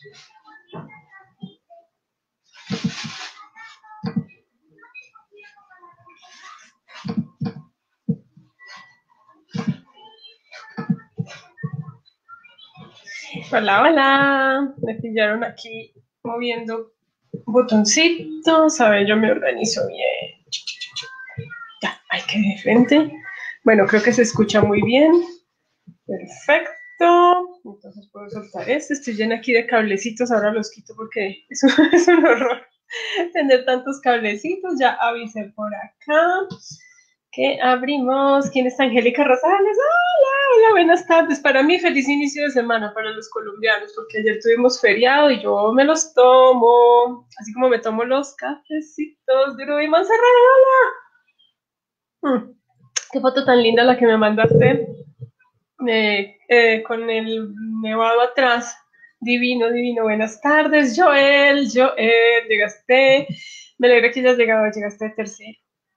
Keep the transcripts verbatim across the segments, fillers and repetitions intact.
Hola, hola. Me pillaron aquí moviendo botoncitos. A ver, yo me organizo bien. Ya, hay que de frente. Bueno, creo que se escucha muy bien. Perfecto. Entonces puedo soltar este. Estoy llena aquí de cablecitos. Ahora los quito porque es un, es un horror tener tantos cablecitos. Ya avisé por acá que abrimos. ¿Quién está? Angélica Rosales. Hola, hola, buenas tardes. Para mí, feliz inicio de semana para los colombianos, porque ayer tuvimos feriado y yo me los tomo, así como me tomo los cafecitos de Rubí Monserrat. Hola. Mm, qué foto tan linda la que me mandaste, eh, eh, con el nevado atrás. Divino, divino. Buenas tardes, Joel. Joel, llegaste. Me alegra que hayas llegado, llegaste de tercero.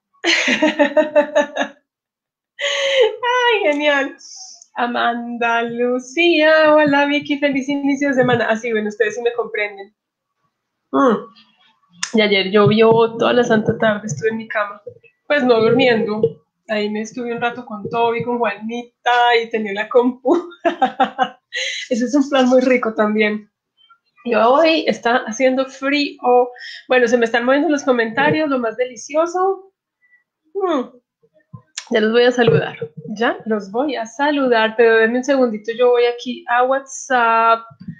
Ay, genial. Amanda, Lucía, hola Vicky, feliz inicio de semana. Así, ah, bueno, ustedes sí me comprenden. Mm. Y ayer llovió toda la santa tarde, estuve en mi cama, pues no durmiendo. Ahí me estuve un rato con Toby, con Juanita y tenía la compu. Ese es un plan muy rico también. Y hoy está haciendo frío. Bueno, se me están moviendo los comentarios, lo más delicioso. Mm. Ya los voy a saludar, ya los voy a saludar, pero denme un segundito, yo voy aquí a WhatsApp,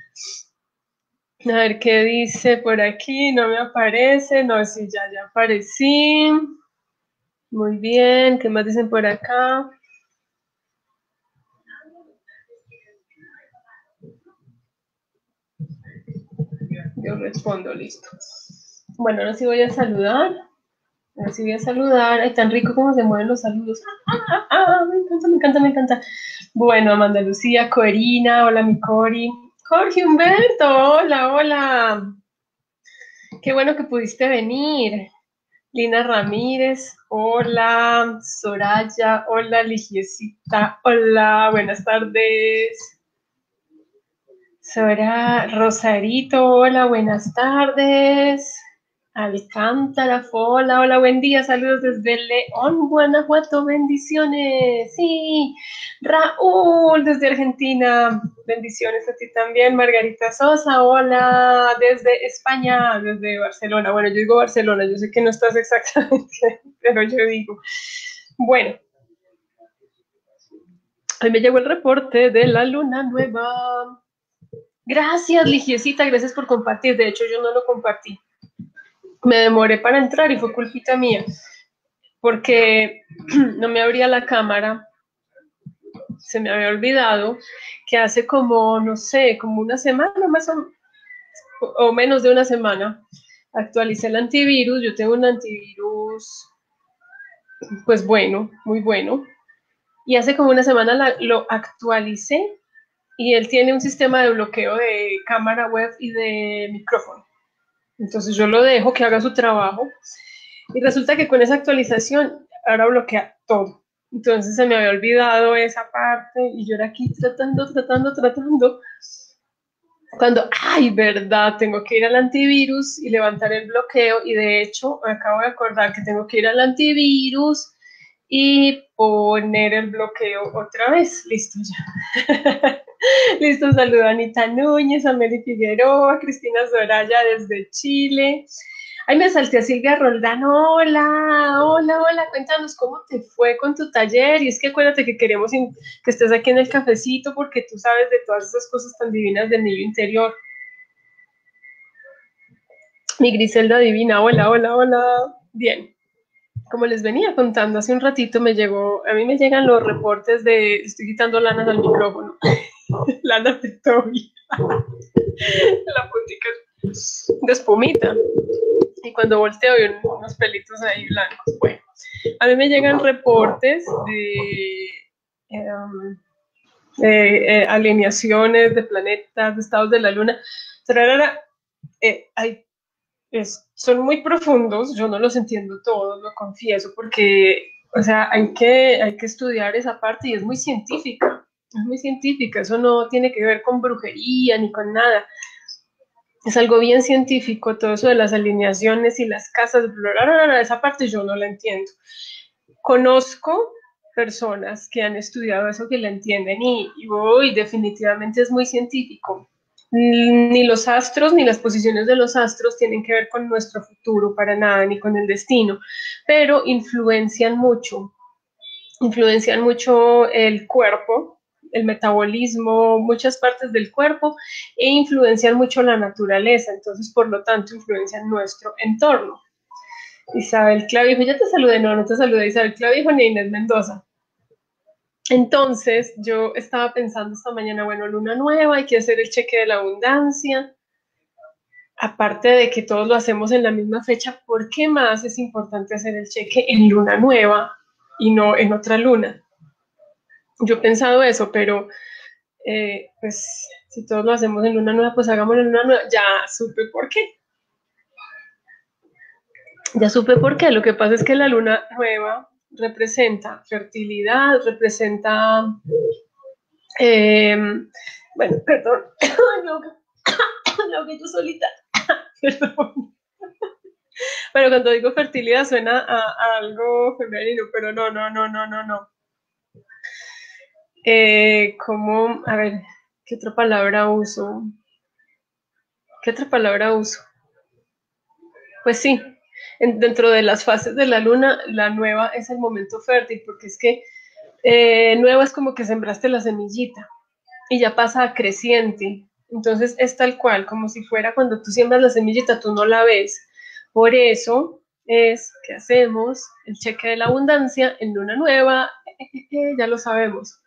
a ver qué dice por aquí, no me aparece, no, sí, ya, ya aparecí, muy bien, ¿qué más dicen por acá? Yo respondo, listo. Bueno, ahora sí voy a saludar, ahora sí voy a saludar, ay, tan rico como se mueven los saludos, ah, ah, ah, me encanta, me encanta, me encanta. Bueno, Amanda Lucía, Corina, hola mi Cori. Jorge Humberto, hola, hola. Qué bueno que pudiste venir. Lina Ramírez, hola. Soraya, hola. Ligiecita, hola. Buenas tardes. Sora, Rosarito, hola. Buenas tardes. Alcántara, hola, hola, buen día, saludos desde León, Guanajuato, bendiciones, sí, Raúl desde Argentina, bendiciones a ti también, Margarita Sosa, hola, desde España, desde Barcelona, bueno, yo digo Barcelona, yo sé que no estás exactamente, pero yo digo, bueno, hoy me llegó el reporte de la luna nueva, gracias, Ligiecita, gracias por compartir, de hecho yo no lo compartí. Me demoré para entrar y fue culpita mía, porque no me abría la cámara, se me había olvidado que hace como, no sé, como una semana más o, o menos de una semana, actualicé el antivirus, yo tengo un antivirus, pues bueno, muy bueno, y hace como una semana la, lo actualicé y él tiene un sistema de bloqueo de cámara web y de micrófono. Entonces yo lo dejo que haga su trabajo y resulta que con esa actualización ahora bloquea todo. Entonces se me había olvidado esa parte y yo era aquí tratando, tratando, tratando. Cuando, ay, verdad, tengo que ir al antivirus y levantar el bloqueo y de hecho me acabo de acordar que tengo que ir al antivirus y poner el bloqueo otra vez. Listo ya. Listo, saludo a Anita Núñez, a Meli Figueroa, a Cristina Zoraya desde Chile. Ay, me salté a Silvia Roldán. Hola, hola, hola. Cuéntanos cómo te fue con tu taller. Y es que acuérdate que queremos que estés aquí en el cafecito porque tú sabes de todas esas cosas tan divinas del niño interior. Mi Griselda divina. Hola, hola, hola. Bien. Como les venía contando hace un ratito, me llegó, a mí me llegan los reportes de, estoy quitando lanas al micrófono, lana de Toby, la puntica de espumita, y cuando volteo hay unos pelitos ahí blancos. Bueno, a mí me llegan reportes de, um, de eh, alineaciones de planetas, de estados de la luna, eh, hay Es, son muy profundos, yo no los entiendo todos, lo confieso, porque, o sea, hay que, hay que estudiar esa parte y es muy científica, es muy científica, eso no tiene que ver con brujería ni con nada. Es algo bien científico, todo eso de las alineaciones y las casas, bla, bla, bla, bla, esa parte yo no la entiendo. Conozco personas que han estudiado eso, que la entienden y, y uy, definitivamente es muy científico. Ni los astros ni las posiciones de los astros tienen que ver con nuestro futuro para nada, ni con el destino, pero influencian mucho, influencian mucho el cuerpo, el metabolismo, muchas partes del cuerpo e influencian mucho la naturaleza, entonces por lo tanto influencian nuestro entorno. Isabel Clavijo, ya te saludé, no, no te saludé, Isabel Clavijo ni Inés Mendoza. Entonces yo estaba pensando esta mañana, bueno, luna nueva, hay que hacer el cheque de la abundancia, aparte de que todos lo hacemos en la misma fecha, ¿por qué más es importante hacer el cheque en luna nueva y no en otra luna? Yo he pensado eso, pero eh, pues si todos lo hacemos en luna nueva, pues hagámoslo en luna nueva. Ya supe por qué. Ya supe por qué. Lo que pasa es que la luna nueva representa fertilidad, representa, eh, bueno, perdón, lo que yo solita, perdón. Pero cuando digo fertilidad suena a, a algo femenino, pero no, no, no, no, no, no. Eh, ¿Cómo? A ver, ¿qué otra palabra uso? ¿Qué otra palabra uso? Pues sí, en, dentro de las fases de la luna, la nueva es el momento fértil, porque es que eh, nueva es como que sembraste la semillita y ya pasa a creciente. Entonces es tal cual, como si fuera cuando tú siembras la semillita, tú no la ves. Por eso es que hacemos el cheque de la abundancia en luna nueva, eh, eh, eh, ya lo sabemos.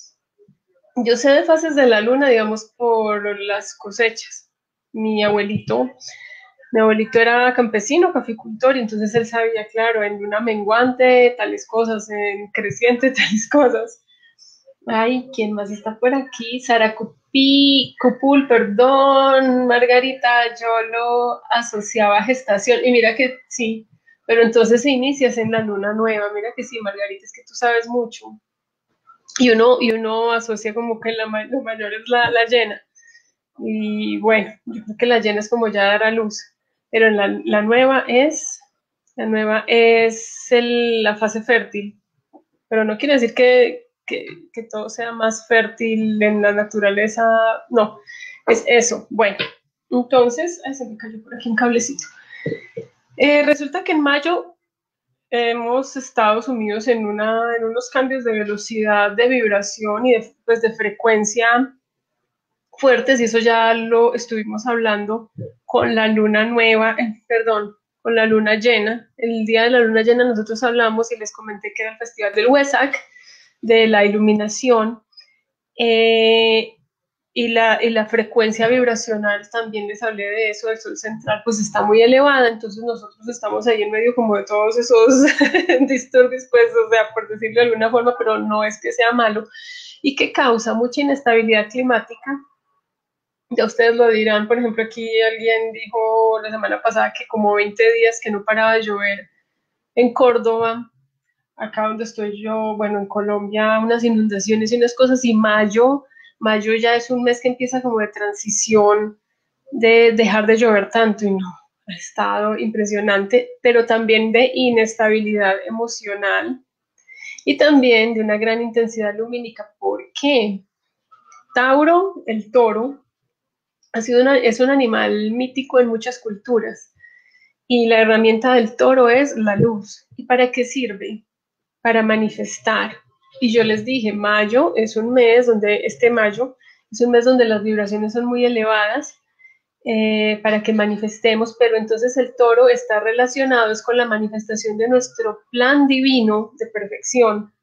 Yo sé de fases de la luna, digamos, por las cosechas. Mi abuelito, mi abuelito era campesino, caficultor, y entonces él sabía, claro, en luna menguante, tales cosas, en creciente, tales cosas. Ay, ¿quién más está por aquí? Sara Cupi, Cupul, perdón, Margarita, yo lo asociaba a gestación, y mira que sí, pero entonces inicias en la luna nueva, mira que sí, Margarita, es que tú sabes mucho. Y uno, y uno asocia como que la, la mayor es la, la llena. Y bueno, yo creo que la llena es como ya dar a luz, pero la, la nueva es, la nueva es el, la fase fértil, pero no quiere decir que, que, que todo sea más fértil en la naturaleza, no, es eso. Bueno, entonces, ay, se me cayó por aquí un cablecito. Eh, resulta que en mayo hemos estado sumidos en, una, en unos cambios de velocidad, de vibración y de, pues, de frecuencia fuertes, y eso ya lo estuvimos hablando con la luna nueva, eh, perdón, con la luna llena. El día de la luna llena nosotros hablamos y les comenté que era el Festival del Huesac, de la iluminación, eh, y, la, y la frecuencia vibracional, también les hablé de eso, del sol central, pues está muy elevada, entonces nosotros estamos ahí en medio como de todos esos disturbios, pues, o sea, por decirlo de alguna forma, pero no es que sea malo, y que causa mucha inestabilidad climática. Ya ustedes lo dirán, por ejemplo, aquí alguien dijo la semana pasada que como veinte días que no paraba de llover en Córdoba, acá donde estoy yo, bueno, en Colombia, unas inundaciones y unas cosas, y mayo, mayo ya es un mes que empieza como de transición, de dejar de llover tanto, y no, ha estado impresionante, pero también de inestabilidad emocional y también de una gran intensidad lumínica. ¿Por qué? Tauro, el toro, ha sido una, es un animal mítico en muchas culturas, y la herramienta del toro es la luz. ¿Y para qué sirve? Para manifestar. Y yo les dije, mayo es un mes donde, este mayo, es un mes donde las vibraciones son muy elevadas, eh, para que manifestemos, pero entonces el toro está relacionado es con la manifestación de nuestro plan divino de perfección.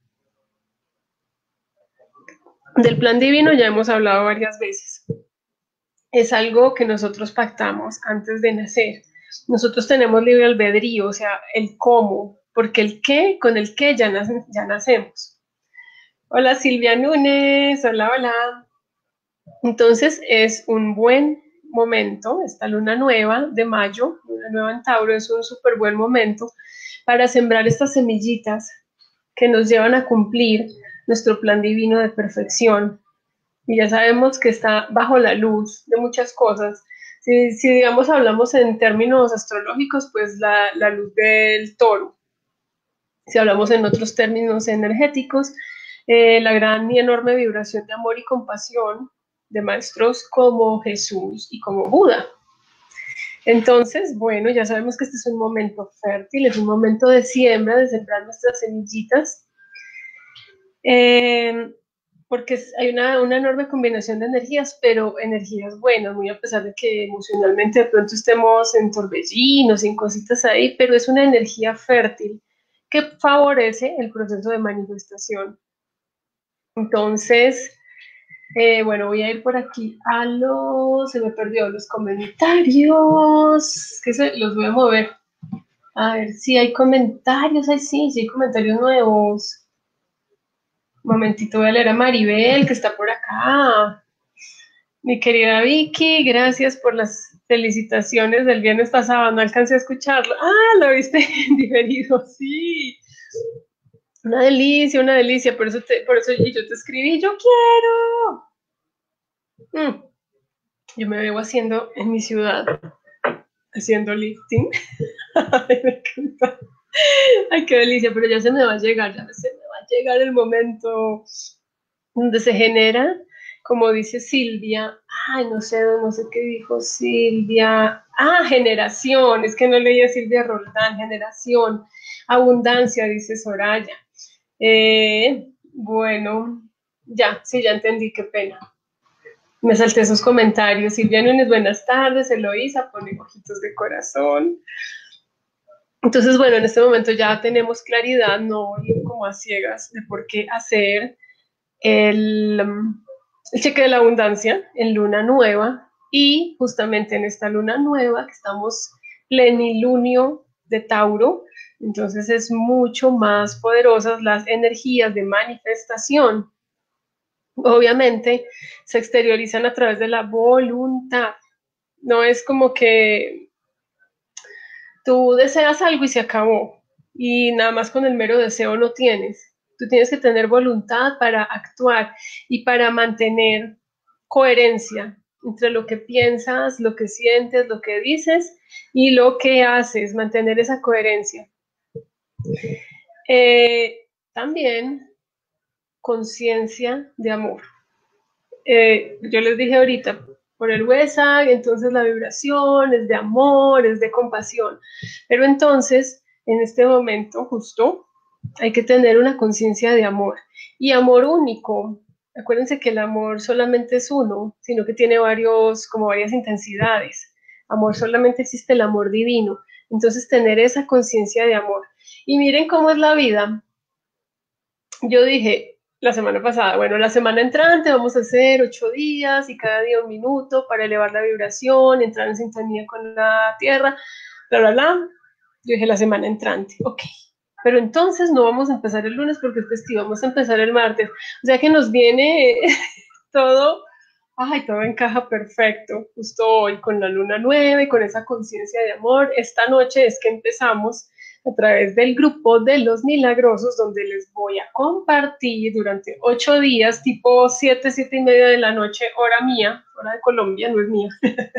Del plan divino ya hemos hablado varias veces. Es algo que nosotros pactamos antes de nacer. Nosotros tenemos libre albedrío, o sea, el cómo, porque el qué, con el qué ya, nace, ya nacemos. Hola Silvia Núñez, hola, hola. Entonces es un buen momento, esta luna nueva de mayo, luna nueva en Tauro, es un súper buen momento para sembrar estas semillitas que nos llevan a cumplir nuestro plan divino de perfección. Y ya sabemos que está bajo la luz de muchas cosas. Si, si digamos hablamos en términos astrológicos, pues la, la luz del toro. Si hablamos en otros términos energéticos, eh, la gran y enorme vibración de amor y compasión de maestros como Jesús y como Buda. Entonces, bueno, ya sabemos que este es un momento fértil, es un momento de siembra, de sembrar nuestras semillitas, eh, porque hay una, una enorme combinación de energías, pero energías buenas, muy a pesar de que emocionalmente de pronto estemos en torbellinos, en cositas ahí, pero es una energía fértil que favorece el proceso de manifestación. Entonces, eh, bueno, voy a ir por aquí a los, se me perdió los comentarios, que se, los voy a mover. A ver si hay comentarios, ay sí, sí hay comentarios nuevos. Un momentito, voy a leer a Maribel, que está por acá. Mi querida Vicky, gracias por las felicitaciones del viernes pasado, no alcancé a escucharlo. Ah, lo viste en diferido, sí. Una delicia, una delicia, por eso, te, por eso yo te escribí, yo quiero. Mm. Yo me veo haciendo en mi ciudad, haciendo lifting. Ay, me encanta. Ay, qué delicia, pero ya se me va a llegar, ya se me va a llegar el momento donde se genera, como dice Silvia, ay, no sé, no sé qué dijo Silvia, ah, generación, es que no leía Silvia Roldán, generación, abundancia, dice Soraya. Eh, bueno, ya, sí, ya entendí, qué pena. Me salté esos comentarios. Silvia Núñez, buenas tardes. Eloísa pone ojitos de corazón. Entonces, bueno, en este momento ya tenemos claridad, no ir como a ciegas de por qué hacer el, el cheque de la abundancia en luna nueva. Y justamente en esta luna nueva, que estamos plenilunio de Tauro, entonces es mucho más poderosas las energías de manifestación. Obviamente se exteriorizan a través de la voluntad. No es como que tú deseas algo y se acabó y nada más con el mero deseo no tienes. Tú tienes que tener voluntad para actuar y para mantener coherencia entre lo que piensas, lo que sientes, lo que dices y lo que haces, mantener esa coherencia. Eh, también conciencia de amor. Eh, yo les dije ahorita, por el WhatsApp, entonces la vibración es de amor, es de compasión. Pero entonces, en este momento justo, hay que tener una conciencia de amor. Y amor único. Acuérdense que el amor solamente es uno, sino que tiene varios, como varias intensidades. Amor solamente existe el amor divino. Entonces, tener esa conciencia de amor. Y miren cómo es la vida. Yo dije, la semana pasada, bueno, la semana entrante vamos a hacer ocho días y cada día un minuto para elevar la vibración, entrar en sintonía con la tierra, bla, bla, bla. Yo dije la semana entrante, ok. Pero entonces no vamos a empezar el lunes porque es festivo, vamos a empezar el martes. O sea que nos viene todo, ay, todo encaja perfecto, justo hoy con la luna nueva y con esa conciencia de amor. Esta noche es que empezamos a través del grupo de los milagrosos, donde les voy a compartir durante ocho días, tipo siete, siete y media de la noche, hora mía, hora de Colombia, no es mía.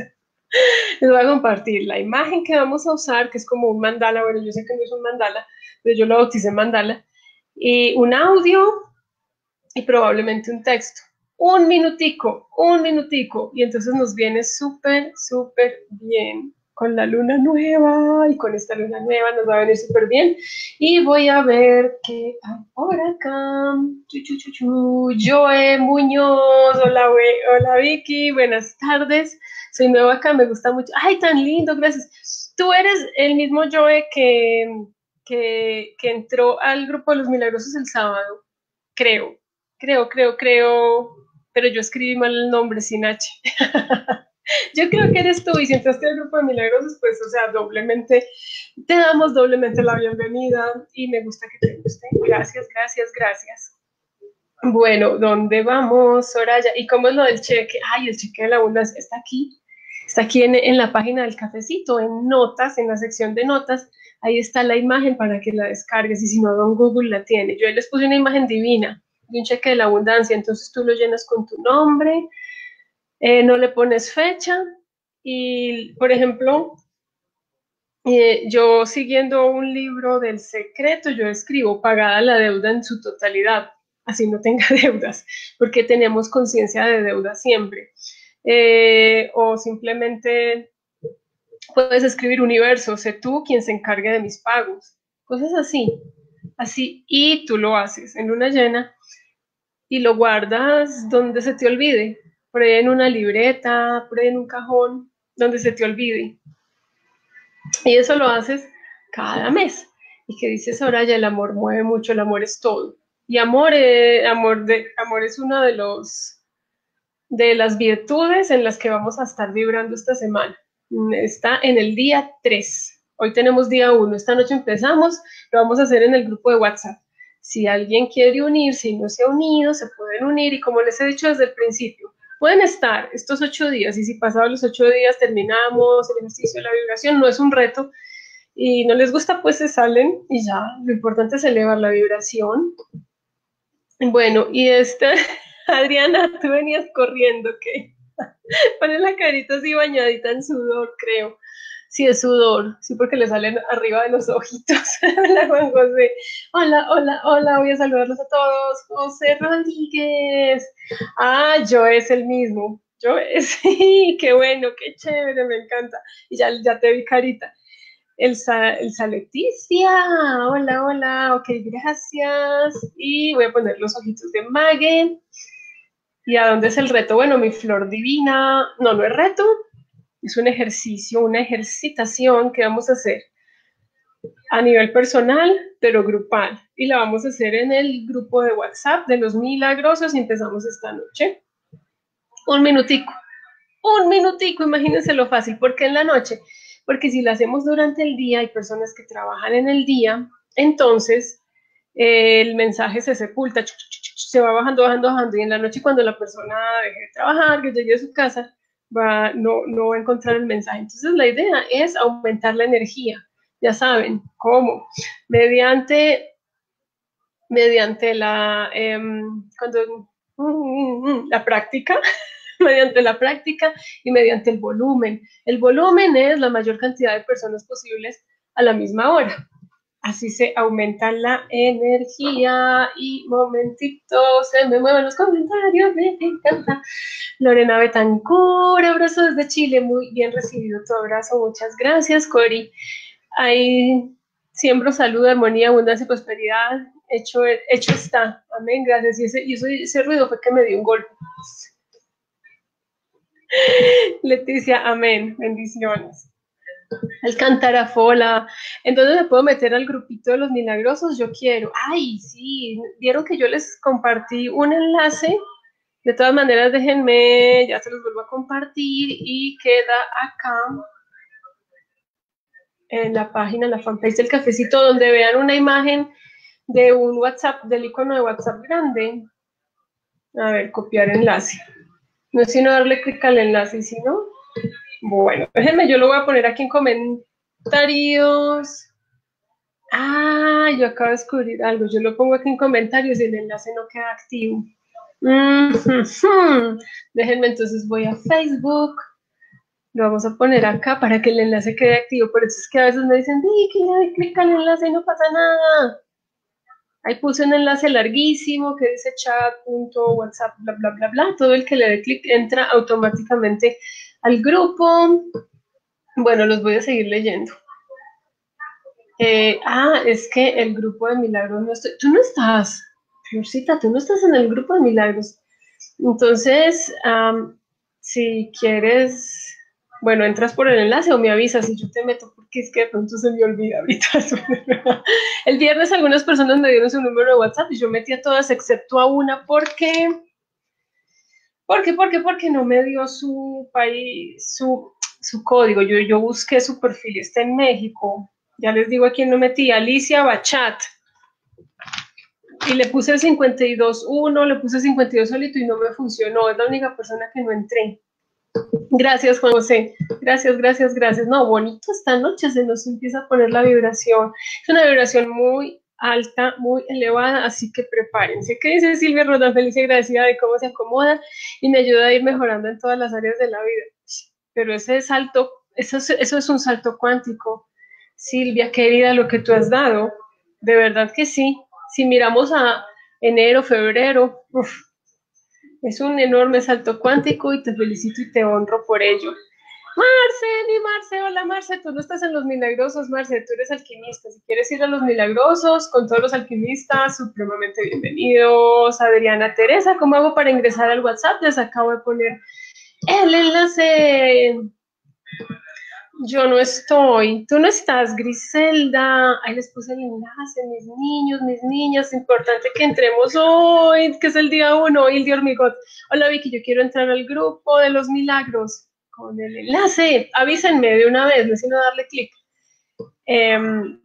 Les voy a compartir la imagen que vamos a usar, que es como un mandala, bueno, yo sé que no es un mandala, pero yo lo bauticé mandala, y un audio y probablemente un texto. Un minutico, un minutico, y entonces nos viene súper, súper bien con la luna nueva, y con esta luna nueva nos va a venir súper bien. Y voy a ver qué hay por acá. Chu, chu, chu, chu. Joe Muñoz, hola, we, hola Vicky, buenas tardes. Soy nueva acá, me gusta mucho. Ay, tan lindo, gracias. Tú eres el mismo Joe que, que, que entró al grupo de los milagrosos el sábado, creo, creo, creo, creo, pero yo escribí mal el nombre sin H. Yo creo que eres tú y si entraste al grupo de milagrosos, pues, o sea, doblemente, te damos doblemente la bienvenida y me gusta que te guste. Gracias, gracias, gracias. Bueno, ¿dónde vamos, Soraya? ¿Y cómo es lo del cheque? Ay, el cheque de la abundancia está aquí. Está aquí en, en la página del cafecito, en notas, en la sección de notas. Ahí está la imagen para que la descargues y si no, Don Google la tiene. Yo ahí les puse una imagen divina de un cheque de la abundancia. Entonces tú lo llenas con tu nombre, eh, no le pones fecha Y, por ejemplo, eh, yo siguiendo un libro del secreto, yo escribo pagada la deuda en su totalidad, así no tenga deudas, porque tenemos conciencia de deuda siempre. Eh, o simplemente puedes escribir universo, sé tú quien se encargue de mis pagos, cosas así, así, y tú lo haces en luna llena y lo guardas donde se te olvide, por ahí en una libreta, por ahí en un cajón, donde se te olvide. Y eso lo haces cada mes. Y que dices, Soraya, el amor mueve mucho, el amor es todo. Y amor, eh, amor, de, amor es una de los de las virtudes en las que vamos a estar vibrando esta semana. Está en el día tres. Hoy tenemos día uno. Esta noche empezamos, lo vamos a hacer en el grupo de WhatsApp. Si alguien quiere unirse y no se ha unido, se pueden unir y como les he dicho desde el principio, pueden estar estos ocho días y si pasados los ocho días terminamos el ejercicio de la vibración, no es un reto y no les gusta, pues se salen y ya, lo importante es elevar la vibración. Bueno, y esta, Adriana, tú venías corriendo, ¿qué? Pones la carita así bañadita en sudor, creo. Sí, es sudor, sí, porque le salen arriba de los ojitos. Hola, Juan José. Hola, hola, hola, voy a saludarlos a todos. José Rodríguez. Ah, yo es el mismo. Yo es, sí, qué bueno, qué chévere, me encanta. Y ya, ya te vi carita. Elsa, Elsa Leticia, hola, hola, ok, gracias. Y voy a poner los ojitos de Mague. ¿Y a dónde es el reto? Bueno, mi flor divina, no, no es reto, es un ejercicio, una ejercitación que vamos a hacer a nivel personal, pero grupal. Y la vamos a hacer en el grupo de WhatsApp de los milagrosos y empezamos esta noche. Un minutico, un minutico, imagínense lo fácil, ¿por qué en la noche? Porque si la hacemos durante el día, hay personas que trabajan en el día, entonces eh, el mensaje se sepulta, se va bajando, bajando, bajando, y en la noche cuando la persona deje de trabajar, que llegue a su casa, va, no, no va a encontrar el mensaje. Entonces la idea es aumentar la energía, ya saben, ¿cómo? Mediante, mediante la, eh, cuando, la práctica, mediante la práctica y mediante el volumen. El volumen es la mayor cantidad de personas posibles a la misma hora. Así se aumenta la energía y momentito, se me mueven los comentarios, me encanta. Lorena Betancur, abrazo desde Chile, muy bien recibido tu abrazo, muchas gracias, Cori. Ahí siembro salud, armonía, abundancia y prosperidad, hecho, hecho está, amén, gracias. Y ese, y ese, ese ruido fue que me dio un golpe. Leticia, amén, bendiciones. El Cantarafola. Entonces me puedo meter al grupito de los milagrosos, yo quiero. Ay, sí, vieron que yo les compartí un enlace. De todas maneras, déjenme, ya se los vuelvo a compartir y queda acá en la página, en la fanpage del cafecito, donde vean una imagen de un WhatsApp, del icono de WhatsApp grande. A ver, copiar enlace. No es sino darle clic al enlace, si no, bueno, déjenme, yo lo voy a poner aquí en comentarios. Ah, yo acabo de descubrir algo. Yo lo pongo aquí en comentarios y el enlace no queda activo. Mm-hmm. Déjenme, entonces voy a Facebook. Lo vamos a poner acá para que el enlace quede activo. Por eso es que a veces me dicen, di que le clic al enlace y no pasa nada. Ahí puse un enlace larguísimo que dice chat.whatsapp, bla, bla, bla, bla. Todo el que le dé clic entra automáticamente al grupo. Bueno, los voy a seguir leyendo. Eh, ah, es que el grupo de milagros no estoy. Tú no estás, Florcita, tú no estás en el grupo de milagros. Entonces, um, si quieres, bueno, entras por el enlace o me avisas y yo te meto, porque es que de pronto se me olvida ahorita. El viernes algunas personas me dieron su número de WhatsApp y yo metí a todas excepto a una porque, porque, porque, porque no me dio su país, su, su código. Yo, yo busqué su perfil, está en México. Ya les digo a quién no metí, Alicia Bachat. Y le puse el cincuenta y dos uno, le puse cincuenta y dos solito y no me funcionó. Es la única persona que no entré. Gracias, Juan José. Gracias, gracias, gracias. No, bonito esta noche, se nos empieza a poner la vibración. Es una vibración muy alta, muy elevada, así que prepárense. ¿Qué dice Silvia Rodan? Feliz y agradecida de cómo se acomoda y me ayuda a ir mejorando en todas las áreas de la vida. pero ese salto, eso es, eso es un salto cuántico. Silvia, querida, lo que tú has dado, de verdad que sí. Si miramos a enero, febrero, uf, es un enorme salto cuántico y te felicito y te honro por ello. Marce, mi Marce, hola Marce, tú no estás en los milagrosos, Marce, tú eres alquimista. Si quieres ir a los milagrosos con todos los alquimistas, supremamente bienvenidos. Adriana Teresa, ¿cómo hago para ingresar al WhatsApp? Les acabo de poner el enlace. Yo no estoy, tú no estás, Griselda. Ahí les puse el enlace, mis niños, mis niñas. Importante que entremos hoy, que es el día uno, Hilde Hormigot. Hola Vicky, yo quiero entrar al grupo de los milagros con el enlace. Avísenme de una vez, no sino darle clic. Eh,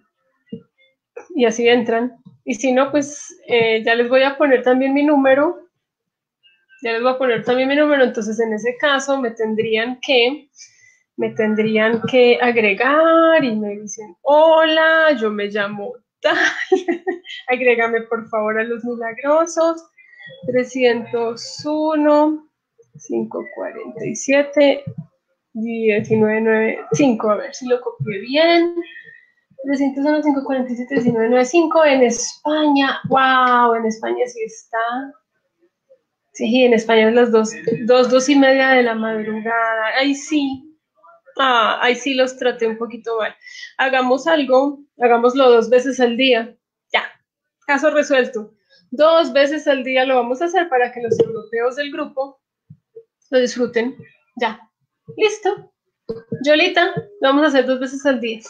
y así entran. Y si no, pues eh, ya les voy a poner también mi número. Ya les voy a poner también mi número. Entonces, en ese caso, me tendrían que, me tendrían que agregar y me dicen, hola, yo me llamo tal. Agrégame, por favor, a los milagrosos. trescientos uno, quinientos cuarenta y siete, diecinueve noventa y cinco. A ver si lo copié bien. trescientos uno, quinientos cuarenta y siete, diecinueve noventa y cinco en España. ¡Wow! En España sí está. Sí, en España es las dos, dos, dos y media de la madrugada. Ahí sí. Ah, ahí sí los traté un poquito mal. Hagamos algo, hagámoslo dos veces al día. Ya, caso resuelto. Dos veces al día lo vamos a hacer para que los europeos del grupo lo disfruten. Ya, listo. Yolita, lo vamos a hacer dos veces al día.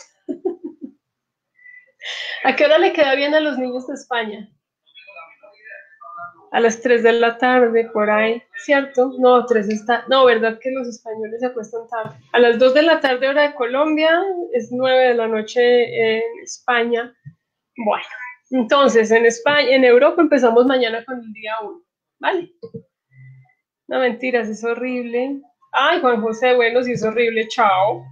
¿A qué hora le queda bien a los niños de España? A las tres de la tarde, por ahí, ¿cierto? No, tres está, no, ¿verdad que los españoles se acuestan tarde? A las dos de la tarde, hora de Colombia, es nueve de la noche en España. Bueno, entonces, en España, en Europa empezamos mañana con el día uno, ¿vale? No, mentiras, es horrible. Ay, Juan José, bueno, sí es horrible, chao.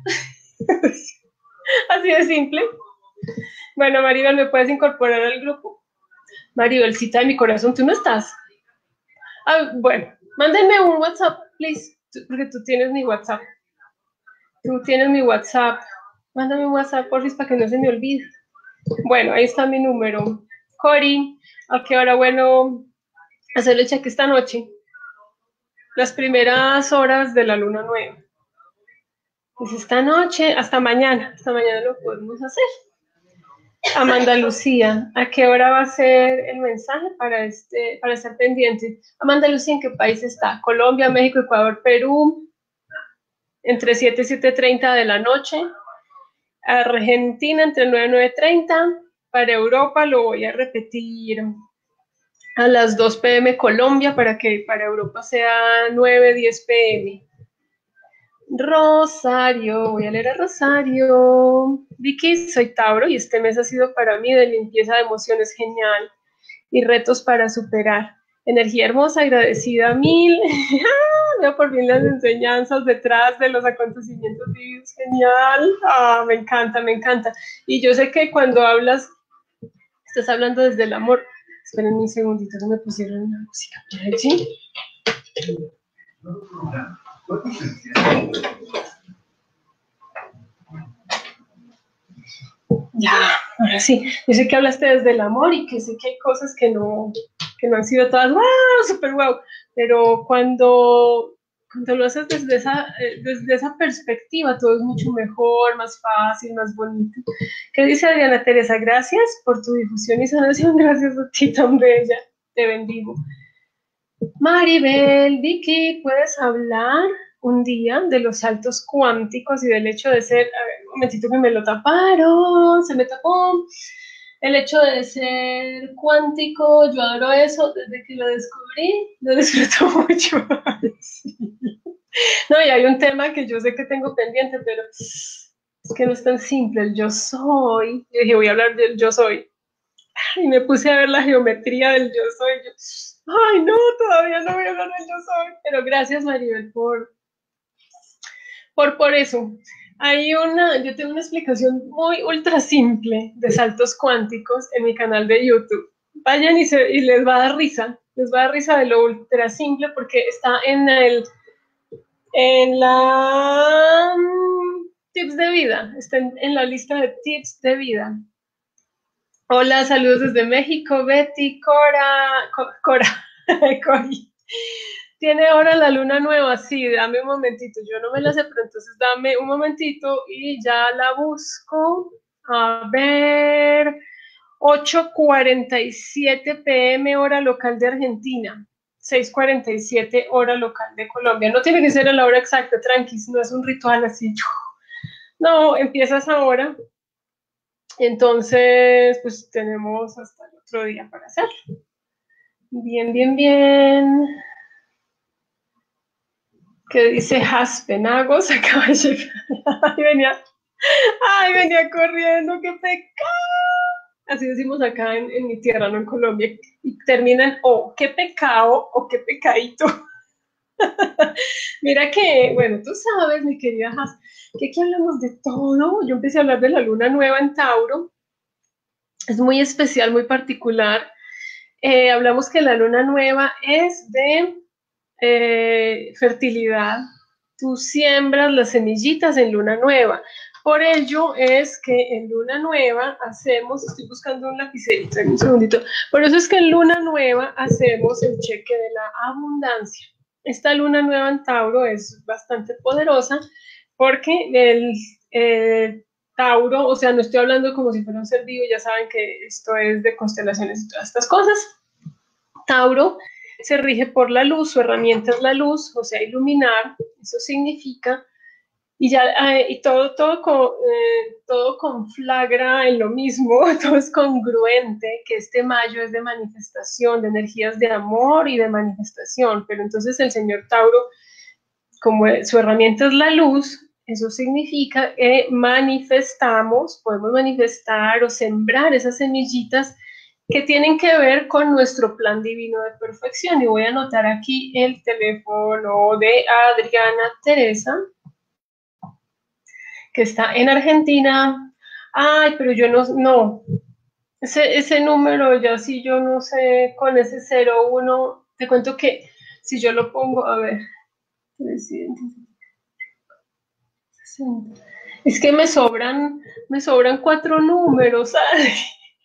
Así de simple. Bueno, Maribel, ¿me puedes incorporar al grupo? Maribel, cita de mi corazón, ¿tú no estás? Ah, bueno, mándenme un WhatsApp, please, porque tú tienes mi WhatsApp. Tú tienes mi WhatsApp. Mándame un WhatsApp, porfis, para que no se me olvide. Bueno, ahí está mi número. Cori, ¿a qué hora? Bueno, hacerle cheque esta noche. Las primeras horas de la luna nueva. Pues esta noche, hasta mañana. Hasta mañana lo podemos hacer. Amanda Lucía, ¿a qué hora va a ser el mensaje para, este, para estar pendiente? Amanda Lucía, ¿en qué país está? Colombia, México, Ecuador, Perú, entre siete y siete treinta de la noche. Argentina, entre nueve y nueve treinta. Para Europa lo voy a repetir a las dos pe eme Colombia, para que para Europa sea nueve, diez pe eme. Rosario, voy a leer a Rosario. Vicky, soy Tauro y este mes ha sido para mí de limpieza de emociones genial y retos para superar. Energía hermosa, agradecida mil. Veo por fin las enseñanzas detrás de los acontecimientos vividos. Genial. Ah, me encanta, me encanta. Y yo sé que cuando hablas, estás hablando desde el amor. Esperen un segundito, que me pusieron una música. ¿Sí? Ya, ahora sí. Yo sé que hablaste desde el amor y que sé que hay cosas que no, que no han sido todas, wow, super wow, pero cuando, cuando lo haces desde esa, desde esa perspectiva, todo es mucho mejor, más fácil, más bonito. ¿Qué dice Adriana Teresa? Gracias por tu difusión y sanación, gracias a ti tan bella, te bendigo. Maribel, Vicky, ¿puedes hablar un día de los saltos cuánticos y del hecho de ser, a ver, un momentito que me lo taparon, se me tapó, el hecho de ser cuántico, yo adoro eso, desde que lo descubrí, lo disfruto mucho. Sí. No, y hay un tema que yo sé que tengo pendiente, pero es que no es tan simple, el yo soy, yo dije, voy a hablar del yo soy, y me puse a ver la geometría del yo soy, yo, ay, no, todavía no voy a hablar del yo soy, pero gracias, Maribel, por, por, por eso. Hay una, yo tengo una explicación muy ultra simple de saltos cuánticos en mi canal de YouTube. Vayan y, se, y les va a dar risa, les va a dar risa de lo ultra simple porque está en el, En la um, tips de vida, está en, en la lista de tips de vida. Hola, saludos desde México, Betty, Cora, Co- Cora, Cori. Tiene ahora la luna nueva, sí, dame un momentito, yo no me la sé, pero entonces dame un momentito y ya la busco. A ver, ocho cuarenta y siete pm hora local de Argentina, seis cuarenta y siete hora local de Colombia. No tiene que ser a la hora exacta, tranquis, no es un ritual así. No, empiezas ahora. Entonces, pues tenemos hasta el otro día para hacerlo. Bien, bien, bien. ¿Qué dice Haspenagos? Acaba de llegar. Ay, venía, ay, venía corriendo, qué pecado. Así decimos acá en, en mi tierra, no en Colombia. Y terminan o qué pecado o qué pecadito. Mira que, bueno, tú sabes, mi querida Has, que aquí hablamos de todo. Yo empecé a hablar de la luna nueva en Tauro. Es muy especial, muy particular. Eh, hablamos que la luna nueva es de eh, fertilidad. Tú siembras las semillitas en luna nueva. Por ello es que en luna nueva hacemos, estoy buscando un lapicerito, un segundito, por eso es que en luna nueva hacemos el cheque de la abundancia. Esta luna nueva en Tauro es bastante poderosa porque el eh, Tauro, o sea, no estoy hablando como si fuera un ser vivo, ya saben que esto es de constelaciones y todas estas cosas. Tauro se rige por la luz, su herramienta es la luz, o sea, iluminar, eso significa, y ya, eh, y todo, todo, con, eh, todo conflagra en lo mismo, todo es congruente, que este mayo es de manifestación, de energías de amor y de manifestación, pero entonces el señor Tauro, como su herramienta es la luz, eso significa que manifestamos, podemos manifestar o sembrar esas semillitas que tienen que ver con nuestro plan divino de perfección. Y voy a anotar aquí el teléfono de Adriana Teresa, que está en Argentina. Ay, pero yo no, no, ese, ese número ya sí yo no sé, con ese cero uno, te cuento que si yo lo pongo, a ver, es que me sobran, me sobran cuatro números, ¿sabes?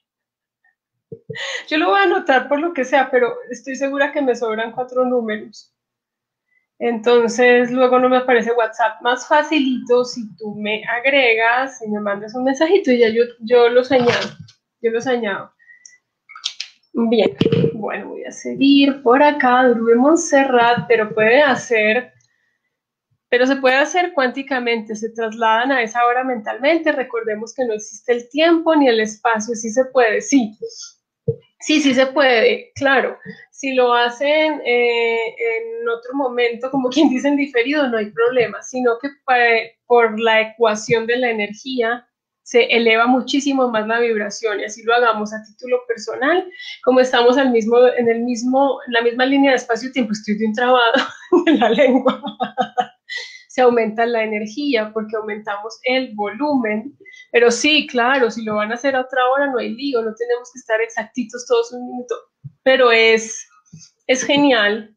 Yo lo voy a anotar por lo que sea, pero estoy segura que me sobran cuatro números. Entonces, luego no me aparece WhatsApp. Más facilito si tú me agregas y me mandas un mensajito y ya yo, yo los añado. Yo los añado. Bien, bueno, voy a seguir por acá. Durbe Montserrat, pero puede hacer, pero se puede hacer cuánticamente. Se trasladan a esa hora mentalmente. Recordemos que no existe el tiempo ni el espacio. Sí se puede, sí. Sí, sí se puede, claro. Si lo hacen eh, en otro momento, como quien dice en diferido, no hay problema, sino que por la ecuación de la energía se eleva muchísimo más la vibración y así lo hagamos a título personal, como estamos al mismo, en el mismo, en la misma línea de espacio-tiempo, estoy bien trabado en la lengua. Se aumenta la energía porque aumentamos el volumen. Pero sí, claro, si lo van a hacer a otra hora no hay lío, no tenemos que estar exactitos todos un minuto. Pero es, es genial.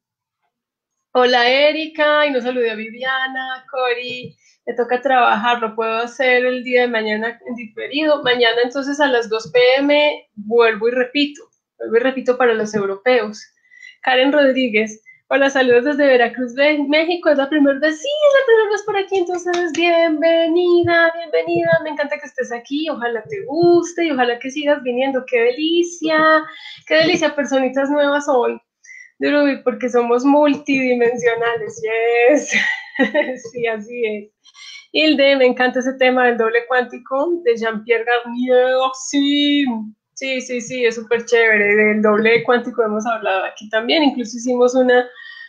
Hola Erika, y nos saludé a Viviana, Cori, me toca trabajar, lo puedo hacer el día de mañana en diferido. Mañana entonces a las dos pm vuelvo y repito, vuelvo y repito para los europeos. Karen Rodríguez, hola, saludos desde Veracruz, México, es la primera vez, sí, es la primera vez por aquí, entonces bienvenida, bienvenida, me encanta que estés aquí, ojalá te guste y ojalá que sigas viniendo, qué delicia, qué delicia, personitas nuevas hoy. Porque somos multidimensionales, yes. Sí, así es. Hilde, me encanta ese tema del doble cuántico de Jean-Pierre Garnier. Oh, sí, sí, sí, sí, es súper chévere. Del doble cuántico hemos hablado aquí también. Incluso hicimos una,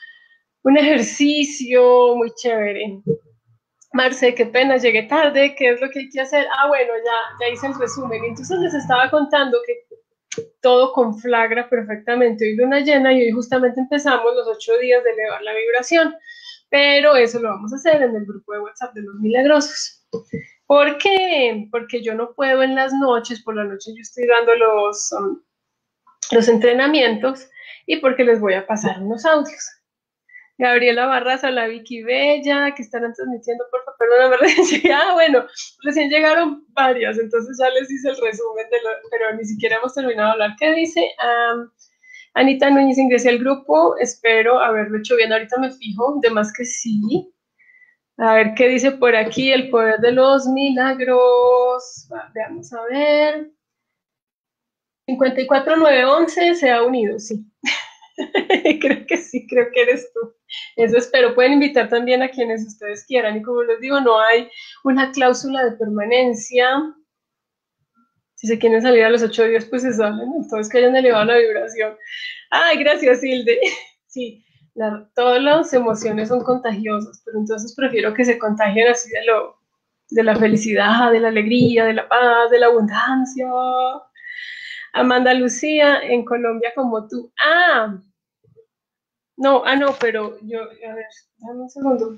un ejercicio muy chévere. Marce, qué pena, llegué tarde. ¿Qué es lo que hay que hacer? Ah, bueno, ya, ya hice el resumen. Entonces les estaba contando que todo conflagra perfectamente. Hoy luna llena y hoy justamente empezamos los ocho días de elevar la vibración, pero eso lo vamos a hacer en el grupo de WhatsApp de los milagrosos. ¿Por qué? Porque yo no puedo en las noches, por la noche yo estoy dando los, um, los entrenamientos y porque les voy a pasar unos audios. Gabriela Barraza, la Vicky Bella, que estarán transmitiendo, por favor, perdóname, recién, ah, bueno, recién llegaron varias, entonces ya les hice el resumen, de lo, pero ni siquiera hemos terminado de hablar. ¿Qué dice? Um, Anita Núñez, ingresé al grupo, espero haberlo hecho bien, ahorita me fijo, de más que sí. A ver, ¿qué dice por aquí? El poder de los milagros, veamos a ver. cincuenta y cuatro nueve once se ha unido, sí. Creo que sí, creo que eres tú. Eso espero. Pueden invitar también a quienes ustedes quieran. Y como les digo, no hay una cláusula de permanencia. Si se quieren salir a los ocho días, pues se salen. Entonces que hayan elevado la vibración. Ay, gracias, Hilde. Sí, la, todas las emociones son contagiosas, pero entonces prefiero que se contagien así de, lo, de la felicidad, de la alegría, de la paz, de la abundancia. Amanda Lucía, en Colombia como tú. Ah, no, ah, no, pero yo, a ver, dame un segundo.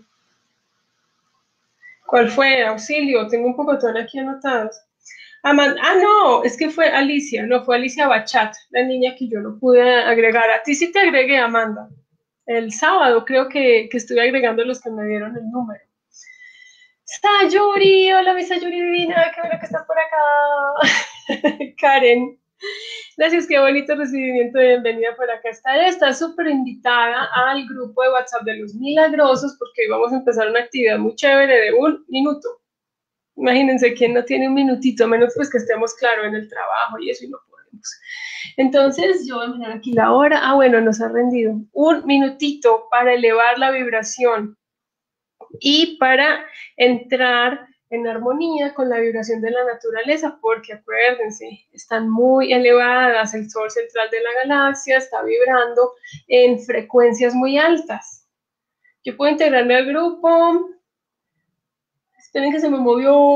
¿Cuál fue? Auxilio, tengo un pocotón aquí anotados. Amanda, ah, no, es que fue Alicia, no, fue Alicia Bachat, la niña que yo no pude agregar. A ti sí te agregué, Amanda. El sábado creo que, que estuve agregando los que me dieron el número. Sayuri, hola mi Sayuri divina, qué bueno que estás por acá. Karen. Gracias, qué bonito recibimiento de bienvenida por acá. Está, está súper invitada al grupo de WhatsApp de los milagrosos porque hoy vamos a empezar una actividad muy chévere de un minuto. Imagínense quién no tiene un minutito, menos pues que estemos claro en el trabajo y eso y no podemos. Entonces yo voy a mirar aquí la hora. Ah, bueno, nos ha rendido. Un minutito para elevar la vibración y para entrar en armonía con la vibración de la naturaleza, porque acuérdense, están muy elevadas, el Sol central de la galaxia está vibrando en frecuencias muy altas. Yo puedo integrarme al grupo. Esperen que se me movió.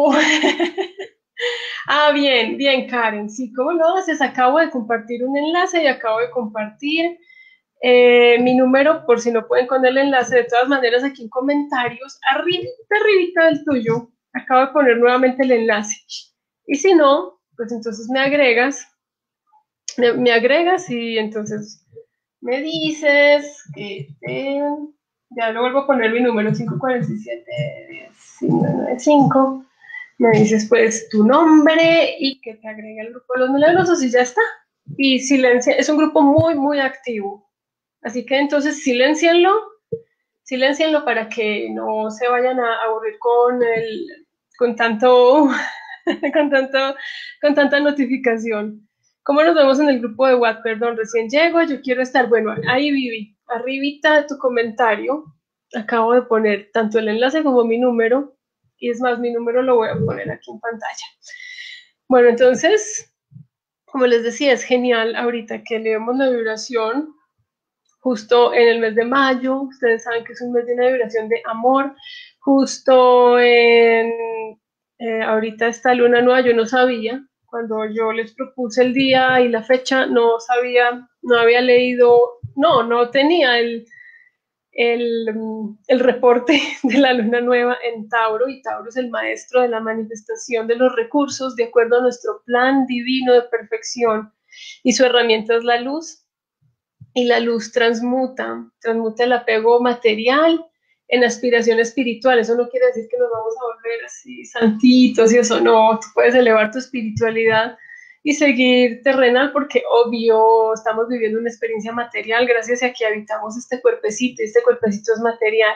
Ah, bien, bien, Karen. Sí, ¿cómo lo haces? Acabo de compartir un enlace y acabo de compartir eh, mi número, por si no pueden con el enlace. De todas maneras, aquí en comentarios, arriba, arribita del tuyo, acabo de poner nuevamente el enlace. Y si no, pues entonces me agregas, me, me agregas y entonces me dices que te, ya lo vuelvo a poner mi número cinco cuatro siete, diez nueve cinco. Me dices pues tu nombre y que te agregue al grupo de los milagrosos y ya está. Y silencia, es un grupo muy, muy activo. Así que entonces silencienlo, silencienlo para que no se vayan a aburrir con el, con tanto, con tanto, con tanta notificación. ¿Cómo nos vemos en el grupo de WhatsApp? Perdón, recién llego, yo quiero estar, bueno, ahí Vivi, arribita de tu comentario, acabo de poner tanto el enlace como mi número, y es más, mi número lo voy a poner aquí en pantalla. Bueno, entonces, como les decía, es genial ahorita que leemos la vibración justo en el mes de mayo. Ustedes saben que es un mes de una vibración de amor. Justo en, eh, ahorita esta luna nueva, yo no sabía, cuando yo les propuse el día y la fecha, no sabía, no había leído, no, no tenía el, el, el reporte de la luna nueva en Tauro, y Tauro es el maestro de la manifestación de los recursos de acuerdo a nuestro plan divino de perfección, y su herramienta es la luz. Y la luz transmuta, transmuta el apego material en aspiración espiritual. Eso no quiere decir que nos vamos a volver así santitos y eso, no. Tú puedes elevar tu espiritualidad y seguir terrenal porque obvio estamos viviendo una experiencia material gracias a que habitamos este cuerpecito y este cuerpecito es material.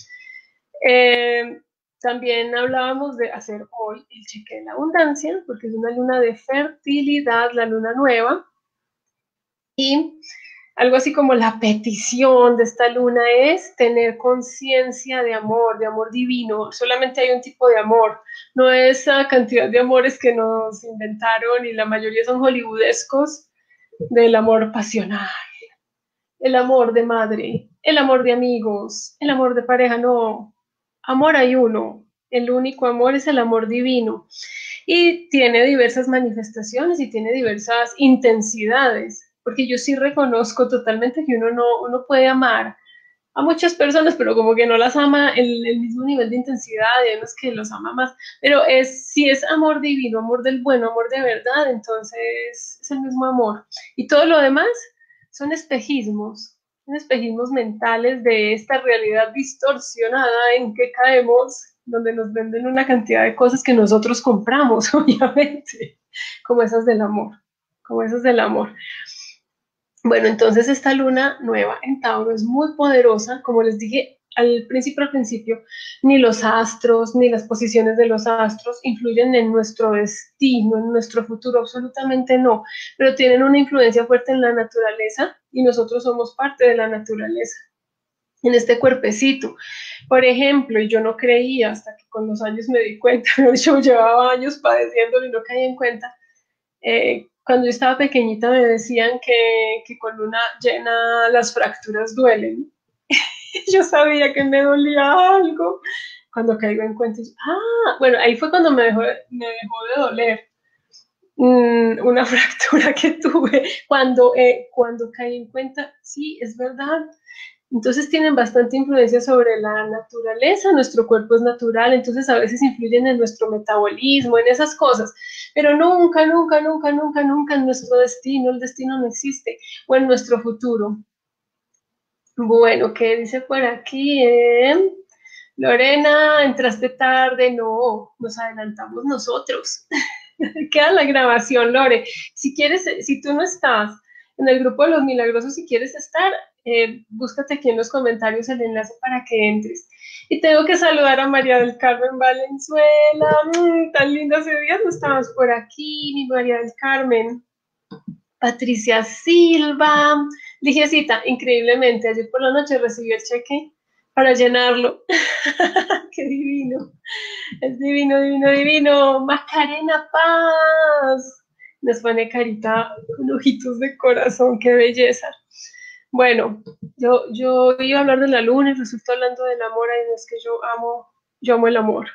Eh, también hablábamos de hacer hoy el cheque de la abundancia porque es una luna de fertilidad, la luna nueva, y algo así como la petición de esta luna es tener conciencia de amor, de amor divino. Solamente hay un tipo de amor, no esa cantidad de amores que nos inventaron y la mayoría son hollywoodescos, del amor pasional, el amor de madre, el amor de amigos, el amor de pareja. No, amor hay uno, el único amor es el amor divino y tiene diversas manifestaciones y tiene diversas intensidades, porque yo sí reconozco totalmente que uno no uno puede amar a muchas personas, pero como que no las ama en el mismo nivel de intensidad, y hay unos que los ama más, pero es, si es amor divino, amor del bueno, amor de verdad, entonces es el mismo amor. Y todo lo demás son espejismos. espejismos mentales de esta realidad distorsionada en que caemos, donde nos venden una cantidad de cosas que nosotros compramos, obviamente, como esas del amor, como esas del amor. Bueno, entonces esta luna nueva en Tauro es muy poderosa, como les dije al principio, al principio, ni los astros, ni las posiciones de los astros influyen en nuestro destino, en nuestro futuro, absolutamente no, pero tienen una influencia fuerte en la naturaleza y nosotros somos parte de la naturaleza, en este cuerpecito. Por ejemplo, yo no creía hasta que con los años me di cuenta, yo llevaba años padeciéndolo y no caía en cuenta. Eh, cuando yo estaba pequeñita me decían que, que con luna llena las fracturas duelen. Yo sabía que me dolía algo. Cuando caigo en cuenta, ah, bueno, ahí fue cuando me dejó, me dejó de doler mm, una fractura que tuve. Cuando, eh, cuando caí en cuenta, sí, es verdad. Entonces tienen bastante influencia sobre la naturaleza, nuestro cuerpo es natural, entonces a veces influyen en nuestro metabolismo, en esas cosas, pero nunca, nunca, nunca, nunca, nunca en nuestro destino, el destino no existe, o en nuestro futuro. Bueno, ¿qué dice por aquí? Eh? Lorena, entraste tarde, no, nos adelantamos nosotros. Queda la grabación, Lore. Si quieres, si tú no estás en el grupo de los milagrosos, si quieres estar, eh, búscate aquí en los comentarios el enlace para que entres. Y tengo que saludar a María del Carmen Valenzuela. Mm, tan linda ese día, no estabas por aquí, mi María del Carmen. Patricia Silva. Ligiecita, increíblemente, ayer por la noche recibí el cheque para llenarlo. Qué divino. Es divino, divino, divino. Macarena Paz. Nos pone carita con ojitos de corazón. Qué belleza. Bueno, yo, yo iba a hablar de la luna y resultó hablando del amor. Y es que yo amo, yo amo el amor.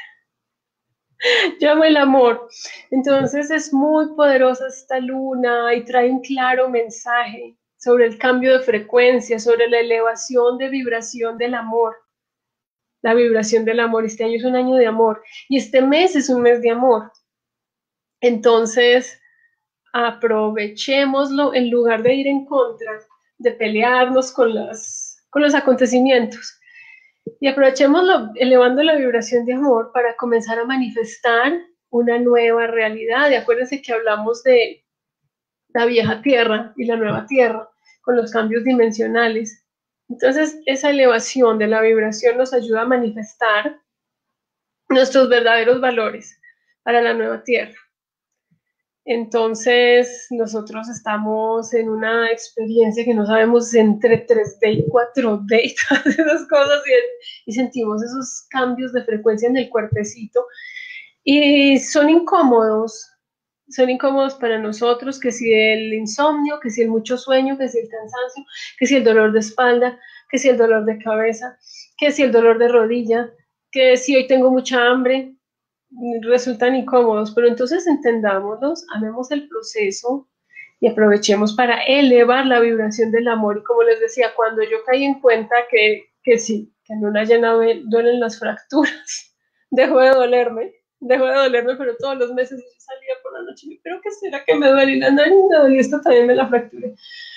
Yo amo el amor. Entonces es muy poderosa esta luna y trae un claro mensaje sobre el cambio de frecuencia, sobre la elevación de vibración del amor. La vibración del amor. Este año es un año de amor y este mes es un mes de amor. Entonces, aprovechémoslo en lugar de ir en contra, de pelearnos con, las, con los acontecimientos. Y aprovechémoslo elevando la vibración de amor para comenzar a manifestar una nueva realidad. Y acuérdense que hablamos de la vieja tierra y la nueva tierra, con los cambios dimensionales. Entonces, esa elevación de la vibración nos ayuda a manifestar nuestros verdaderos valores para la nueva tierra. Entonces, nosotros estamos en una experiencia que no sabemos entre tres D y cuatro D y todas esas cosas y, y sentimos esos cambios de frecuencia en el cuerpecito y son incómodos, son incómodos para nosotros, que si el insomnio, que si el mucho sueño, que si el cansancio, que si el dolor de espalda, que si el dolor de cabeza, que si el dolor de rodilla, que si hoy tengo mucha hambre, resultan incómodos, pero entonces entendámoslos, amemos el proceso y aprovechemos para elevar la vibración del amor. Y como les decía, cuando yo caí en cuenta que, que sí, que en una llena duelen las fracturas, dejó de dolerme, dejó de dolerme, pero todos los meses yo salía por la noche, pero ¿qué será que me duele? Y la nariz me dolió, esto también me la fracturé.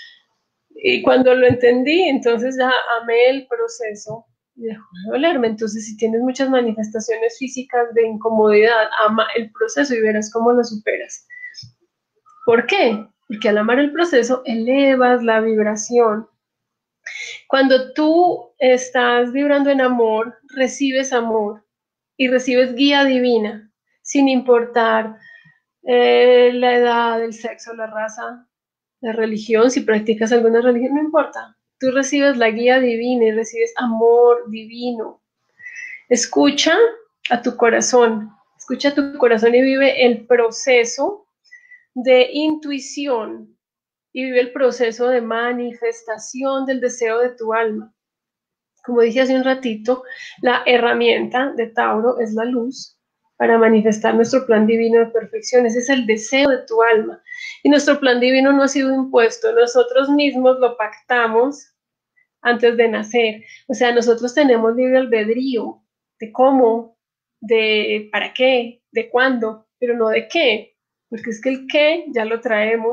Y cuando lo entendí, entonces ya amé el proceso y dejó de dolerme. Entonces, si tienes muchas manifestaciones físicas de incomodidad, ama el proceso y verás cómo lo superas. ¿Por qué? Porque al amar el proceso, elevas la vibración. Cuando tú estás vibrando en amor, recibes amor y recibes guía divina, sin importar eh, la edad, el sexo, la raza, la religión, si practicas alguna religión, no importa. Tú recibes la guía divina y recibes amor divino. Escucha a tu corazón, escucha a tu corazón y vive el proceso de intuición y vive el proceso de manifestación del deseo de tu alma. Como dije hace un ratito, la herramienta de Tauro es la luz para manifestar nuestro plan divino de perfección. Ese es el deseo de tu alma. Y nuestro plan divino no ha sido impuesto, nosotros mismos lo pactamos antes de nacer. O sea, nosotros tenemos libre albedrío de cómo, de para qué, de cuándo, pero no de qué, porque es que el qué ya lo traemos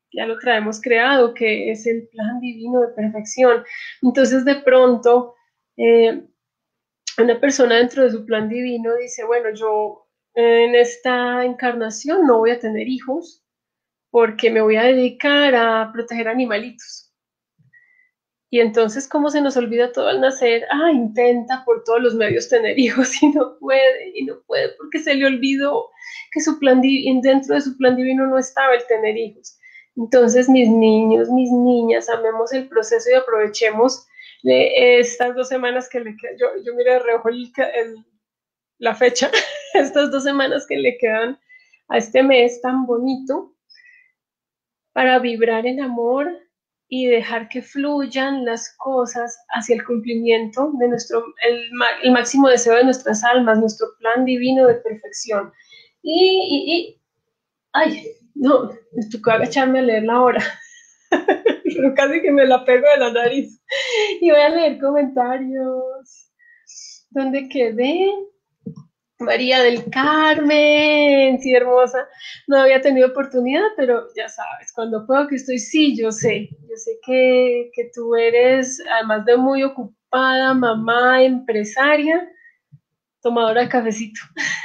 ya lo traemos creado, que es el plan divino de perfección. Entonces, de pronto, eh, una persona dentro de su plan divino dice, bueno, yo en esta encarnación no voy a tener hijos porque me voy a dedicar a proteger animalitos. Y entonces, como se nos olvida todo al nacer, ah, intenta por todos los medios tener hijos y no puede, y no puede porque se le olvidó que su plan divino, dentro de su plan divino no estaba el tener hijos. Entonces, mis niños, mis niñas, amemos el proceso y aprovechemos de estas dos semanas que le quedan. Yo, yo mira de reojo el, el, la fecha, estas dos semanas que le quedan a este mes tan bonito para vibrar en amor y dejar que fluyan las cosas hacia el cumplimiento de nuestro, el, el máximo deseo de nuestras almas, nuestro plan divino de perfección. Y, y, y ay, no, me tocó agacharme a leer la hora, pero casi que me la pego de la nariz. Y voy a leer comentarios. ¿Dónde quedé? María del Carmen, sí, hermosa. No había tenido oportunidad, pero ya sabes, cuando puedo que estoy, sí, yo sé, yo sé que, que tú eres, además de muy ocupada, mamá, empresaria, tomadora de cafecito.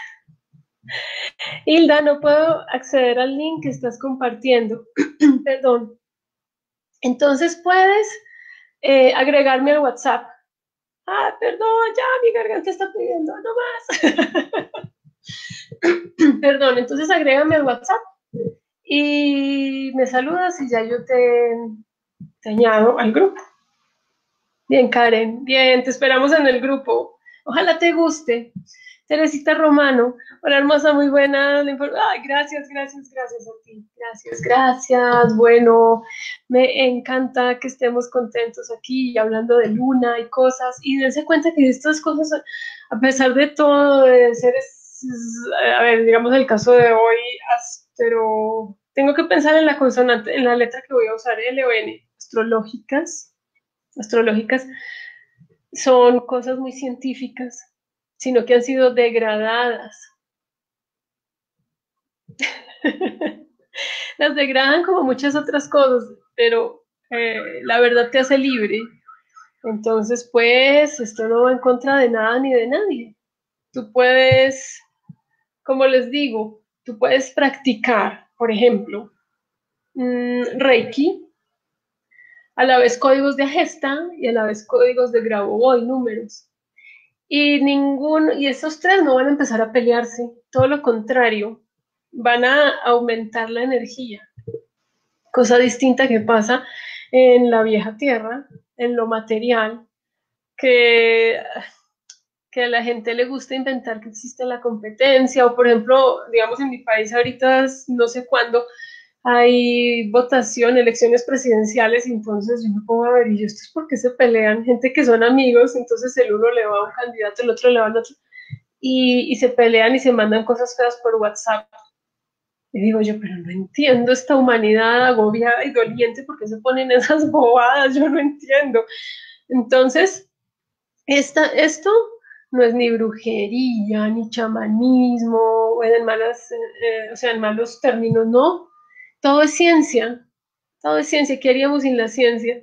Hilda, no puedo acceder al link que estás compartiendo. Perdón. Entonces puedes eh, agregarme al WhatsApp. Ah, perdón, ya mi garganta está pidiendo, no más. Perdón, entonces agrégame al WhatsApp y me saludas y ya yo te, te añado al grupo. Bien, Karen, bien, te esperamos en el grupo. Ojalá te guste. Teresita Romano, hola hermosa, muy buena. Ay, gracias, gracias, gracias a ti. Gracias, gracias. Bueno, me encanta que estemos contentos aquí hablando de luna y cosas. Y dense cuenta que estas cosas, a pesar de todo, de seres, a ver, digamos el caso de hoy, pero tengo que pensar en la consonante, en la letra que voy a usar, L o N, astrológicas, astrológicas son cosas muy científicas, sino que han sido degradadas. Las degradan como muchas otras cosas, pero eh, la verdad te hace libre. Entonces, pues, esto no va en contra de nada ni de nadie. Tú puedes, como les digo, tú puedes practicar, por ejemplo, mmm, Reiki, a la vez códigos de Agesta y a la vez códigos de Grabovoi, números. Y ninguno, y esos tres no van a empezar a pelearse, todo lo contrario, van a aumentar la energía. Cosa distinta que pasa en la vieja tierra, en lo material, que, que a la gente le gusta inventar que existe la competencia, o por ejemplo, digamos en mi país ahorita, no sé cuándo, hay votación, elecciones presidenciales, y entonces yo me pongo a ver, y esto es porque se pelean, gente que son amigos, entonces el uno le va a un candidato, el otro le va al otro, y, y se pelean y se mandan cosas feas por WhatsApp. Y digo yo, pero no entiendo esta humanidad agobiada y doliente, ¿por qué se ponen esas bobadas? Yo no entiendo. Entonces, esta, esto no es ni brujería, ni chamanismo, o en malas, eh, o sea, en malos términos, no. Todo es ciencia, todo es ciencia. ¿Qué haríamos sin la ciencia?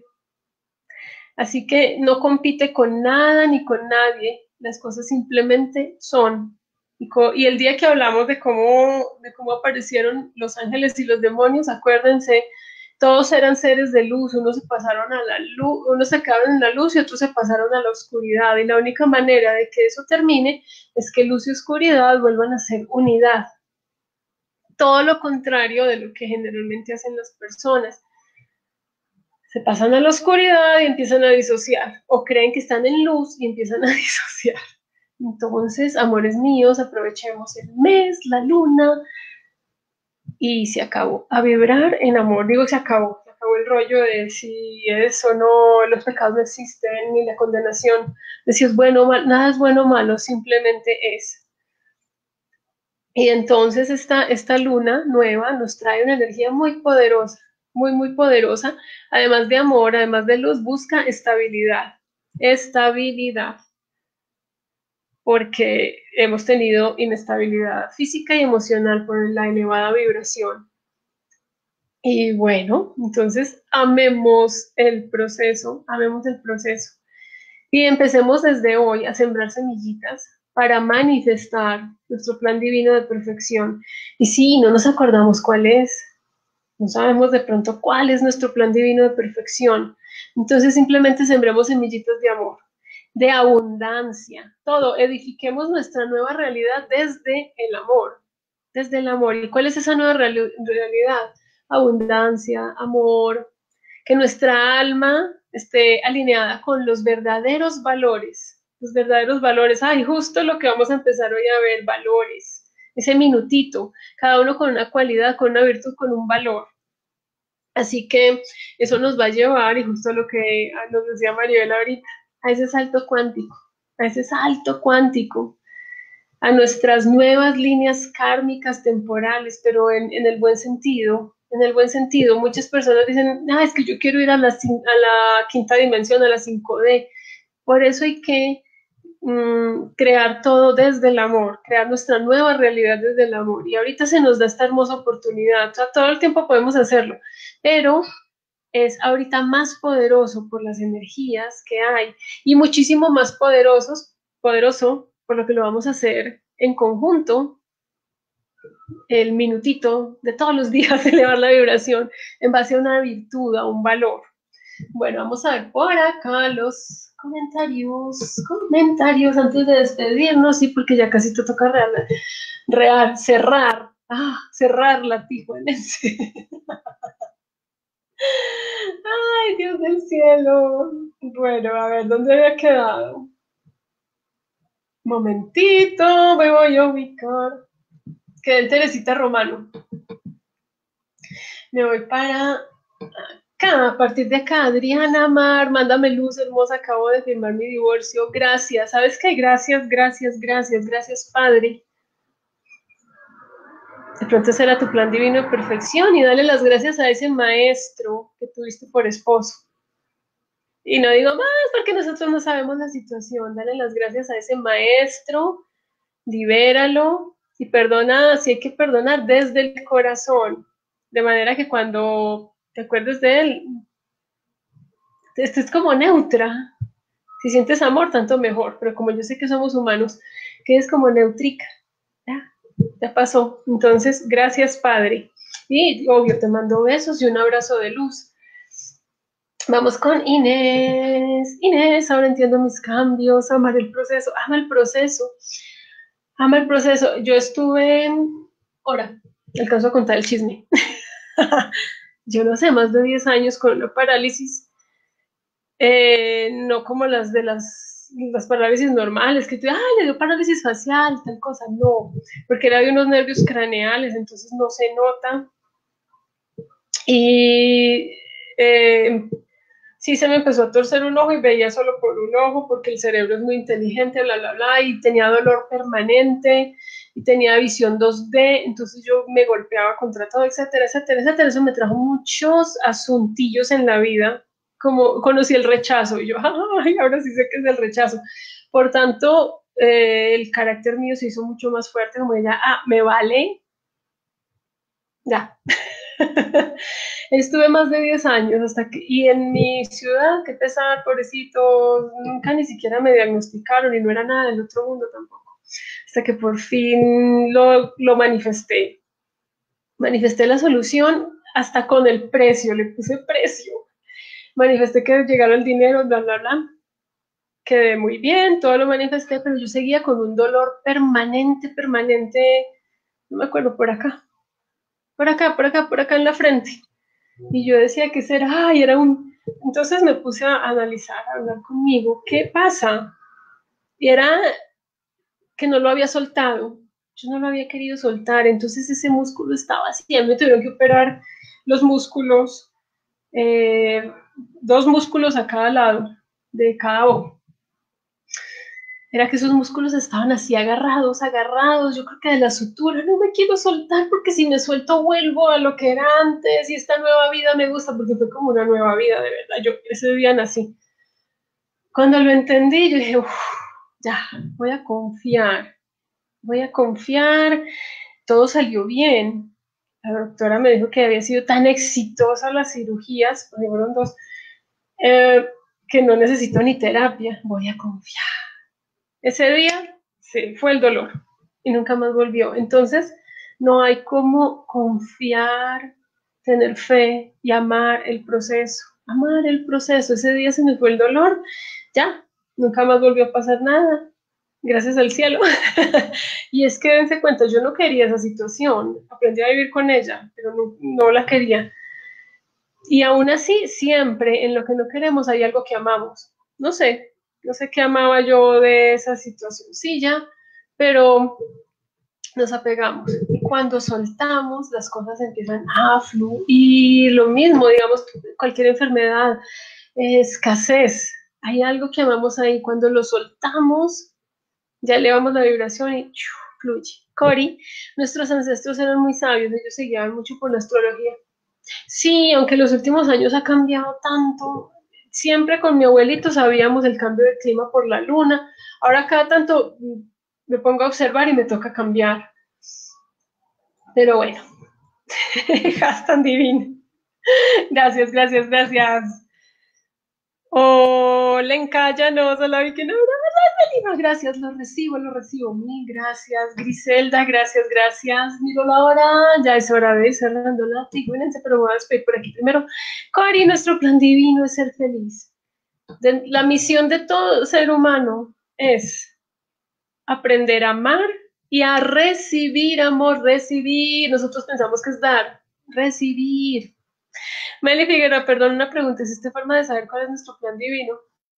Así que no compite con nada ni con nadie. Las cosas simplemente son. Y, y el día que hablamos de cómo, de cómo aparecieron los ángeles y los demonios, acuérdense, todos eran seres de luz, unos se pasaron a la luz, unos se quedaron en la luz y otros se pasaron a la oscuridad. Y la única manera de que eso termine es que luz y oscuridad vuelvan a ser unidad. Todo lo contrario de lo que generalmente hacen las personas. Se pasan a la oscuridad y empiezan a disociar, o creen que están en luz y empiezan a disociar. Entonces, amores míos, aprovechemos el mes, la luna, y se acabó. A vibrar en amor, digo, se acabó. Se acabó el rollo de si es o no, los pecados no existen, ni la condenación, de si es bueno o mal, nada es bueno o malo, simplemente es. Y entonces esta, esta luna nueva nos trae una energía muy poderosa, muy, muy poderosa. Además de amor, además de luz, busca estabilidad. Estabilidad. Porque hemos tenido inestabilidad física y emocional por la elevada vibración. Y bueno, entonces amemos el proceso, amemos el proceso. Y empecemos desde hoy a sembrar semillitas para manifestar nuestro plan divino de perfección. Y si no nos acordamos cuál es, no sabemos de pronto cuál es nuestro plan divino de perfección, entonces simplemente sembremos semillitas de amor, de abundancia, todo, edifiquemos nuestra nueva realidad desde el amor, desde el amor. ¿Y cuál es esa nueva reali- realidad? Abundancia, amor, que nuestra alma esté alineada con los verdaderos valores, los verdaderos valores. Ay, justo lo que vamos a empezar hoy a ver, valores, ese minutito, cada uno con una cualidad, con una virtud, con un valor. Así que eso nos va a llevar, y justo lo que nos decía Maribel ahorita, a ese salto cuántico, a ese salto cuántico, a nuestras nuevas líneas kármicas temporales, pero en, en el buen sentido. En el buen sentido, muchas personas dicen, ah, es que yo quiero ir a la, a la quinta dimensión, a la cinco D. Por eso hay que mm, crear todo desde el amor, crear nuestra nueva realidad desde el amor. Y ahorita se nos da esta hermosa oportunidad, o sea, todo el tiempo podemos hacerlo, pero es ahorita más poderoso por las energías que hay y muchísimo más poderosos, poderoso por lo que lo vamos a hacer en conjunto, el minutito de todos los días, elevar la vibración en base a una virtud, a un valor. Bueno, vamos a ver por acá los comentarios, comentarios antes de despedirnos, sí, porque ya casi te toca real, real cerrar, ah, cerrar la tijuanense. Ay, Dios del cielo. Bueno, a ver, ¿dónde había quedado? Momentito, me voy a ubicar. Quedé en Teresita Romano. Me voy para acá, a partir de acá. Adriana Mar, mándame luz, hermosa, acabo de firmar mi divorcio. Gracias. ¿Sabes qué? Gracias, gracias, gracias, gracias, Padre. De pronto será tu plan divino de perfección y dale las gracias a ese maestro que tuviste por esposo. Y no digo más porque nosotros no sabemos la situación. Dale las gracias a ese maestro, libéralo y perdona, si hay que perdonar desde el corazón, de manera que cuando te acuerdes de él, estés como neutra. Si sientes amor, tanto mejor, pero como yo sé que somos humanos, que es como neutrica. Ya, ya pasó. Entonces, gracias, Padre. Y obvio, te mando besos y un abrazo de luz. Vamos con Inés. Inés, ahora entiendo mis cambios, amar el proceso, ama el proceso, ama el proceso. Yo estuve, ahora, alcanzo a contar el chisme. Yo no sé, más de diez años con una parálisis, eh, no como las de las, las parálisis normales, que tú, ah, le dio parálisis facial, tal cosa, no, porque era de unos nervios craneales, entonces no se nota. Y eh, sí se me empezó a torcer un ojo y veía solo por un ojo porque el cerebro es muy inteligente, bla, bla, bla, y tenía dolor permanente y tenía visión dos D, entonces yo me golpeaba contra todo, etcétera, etcétera, etcétera. Eso me trajo muchos asuntillos en la vida, como conocí el rechazo y yo, ay, ahora sí sé que es el rechazo. Por tanto, eh, el carácter mío se hizo mucho más fuerte, como ella, ah, me vale, ya. Estuve más de diez años hasta que, y en mi ciudad, qué pesar, pobrecito, nunca ni siquiera me diagnosticaron y no era nada del otro mundo tampoco. Hasta que por fin lo, lo manifesté. Manifesté la solución hasta con el precio, le puse precio. Manifesté que llegara el dinero, bla, bla, bla. Quedé muy bien, todo lo manifesté, pero yo seguía con un dolor permanente, permanente, no me acuerdo, por acá, por acá, por acá, por acá en la frente. Y yo decía, ¿qué será? Ay, era un... Entonces me puse a analizar, a hablar conmigo, ¿qué pasa? Y era que no lo había soltado, yo no lo había querido soltar, entonces ese músculo estaba así, me tuvieron que operar los músculos, eh, dos músculos a cada lado de cada ojo. Era que esos músculos estaban así agarrados, agarrados, yo creo que de la sutura, no me quiero soltar porque si me suelto vuelvo a lo que era antes y esta nueva vida me gusta porque fue como una nueva vida, de verdad, yo ese día nací. Cuando lo entendí, yo dije, uff, ya, voy a confiar, voy a confiar, todo salió bien. la doctora me dijo que había sido tan exitosa las cirugías, porque fueron dos, eh, que no necesito ni terapia, voy a confiar. Ese día sí, fue el dolor y nunca más volvió. Entonces, no hay como confiar, tener fe y amar el proceso. Amar el proceso. Ese día se me fue el dolor, ya, nunca más volvió a pasar nada. Gracias al cielo. Y es que dense cuenta, yo no quería esa situación. Aprendí a vivir con ella, pero no, no la quería. Y aún así, siempre en lo que no queremos hay algo que amamos. No sé, no sé qué amaba yo de esa situacióncilla, pero nos apegamos. Y cuando soltamos, las cosas empiezan a fluir. Lo mismo, digamos, cualquier enfermedad, eh, escasez. Hay algo que amamos ahí. Cuando lo soltamos, ya elevamos la vibración y ¡chu! Fluye. Cori, nuestros ancestros eran muy sabios, ellos se guiaban mucho por la astrología. Sí, aunque los últimos años ha cambiado tanto. Siempre con mi abuelito sabíamos el cambio de clima por la luna. Ahora cada tanto me pongo a observar y me toca cambiar. Pero bueno, hashtag divino. Gracias, gracias, gracias. Oh, Lenka, ya no, solo vi que no, no, no, gracias, lo recibo, lo recibo, mil gracias, Griselda, gracias, gracias, miro la hora, ya es hora de ir cerrando la figúrense, pero me voy a despedir por aquí primero. Cori, nuestro plan divino es ser feliz. De, la misión de todo ser humano es aprender a amar y a recibir amor, recibir, nosotros pensamos que es dar, recibir. Meli Figueroa, perdón, una pregunta, ¿existe forma de saber cuál es nuestro plan divino?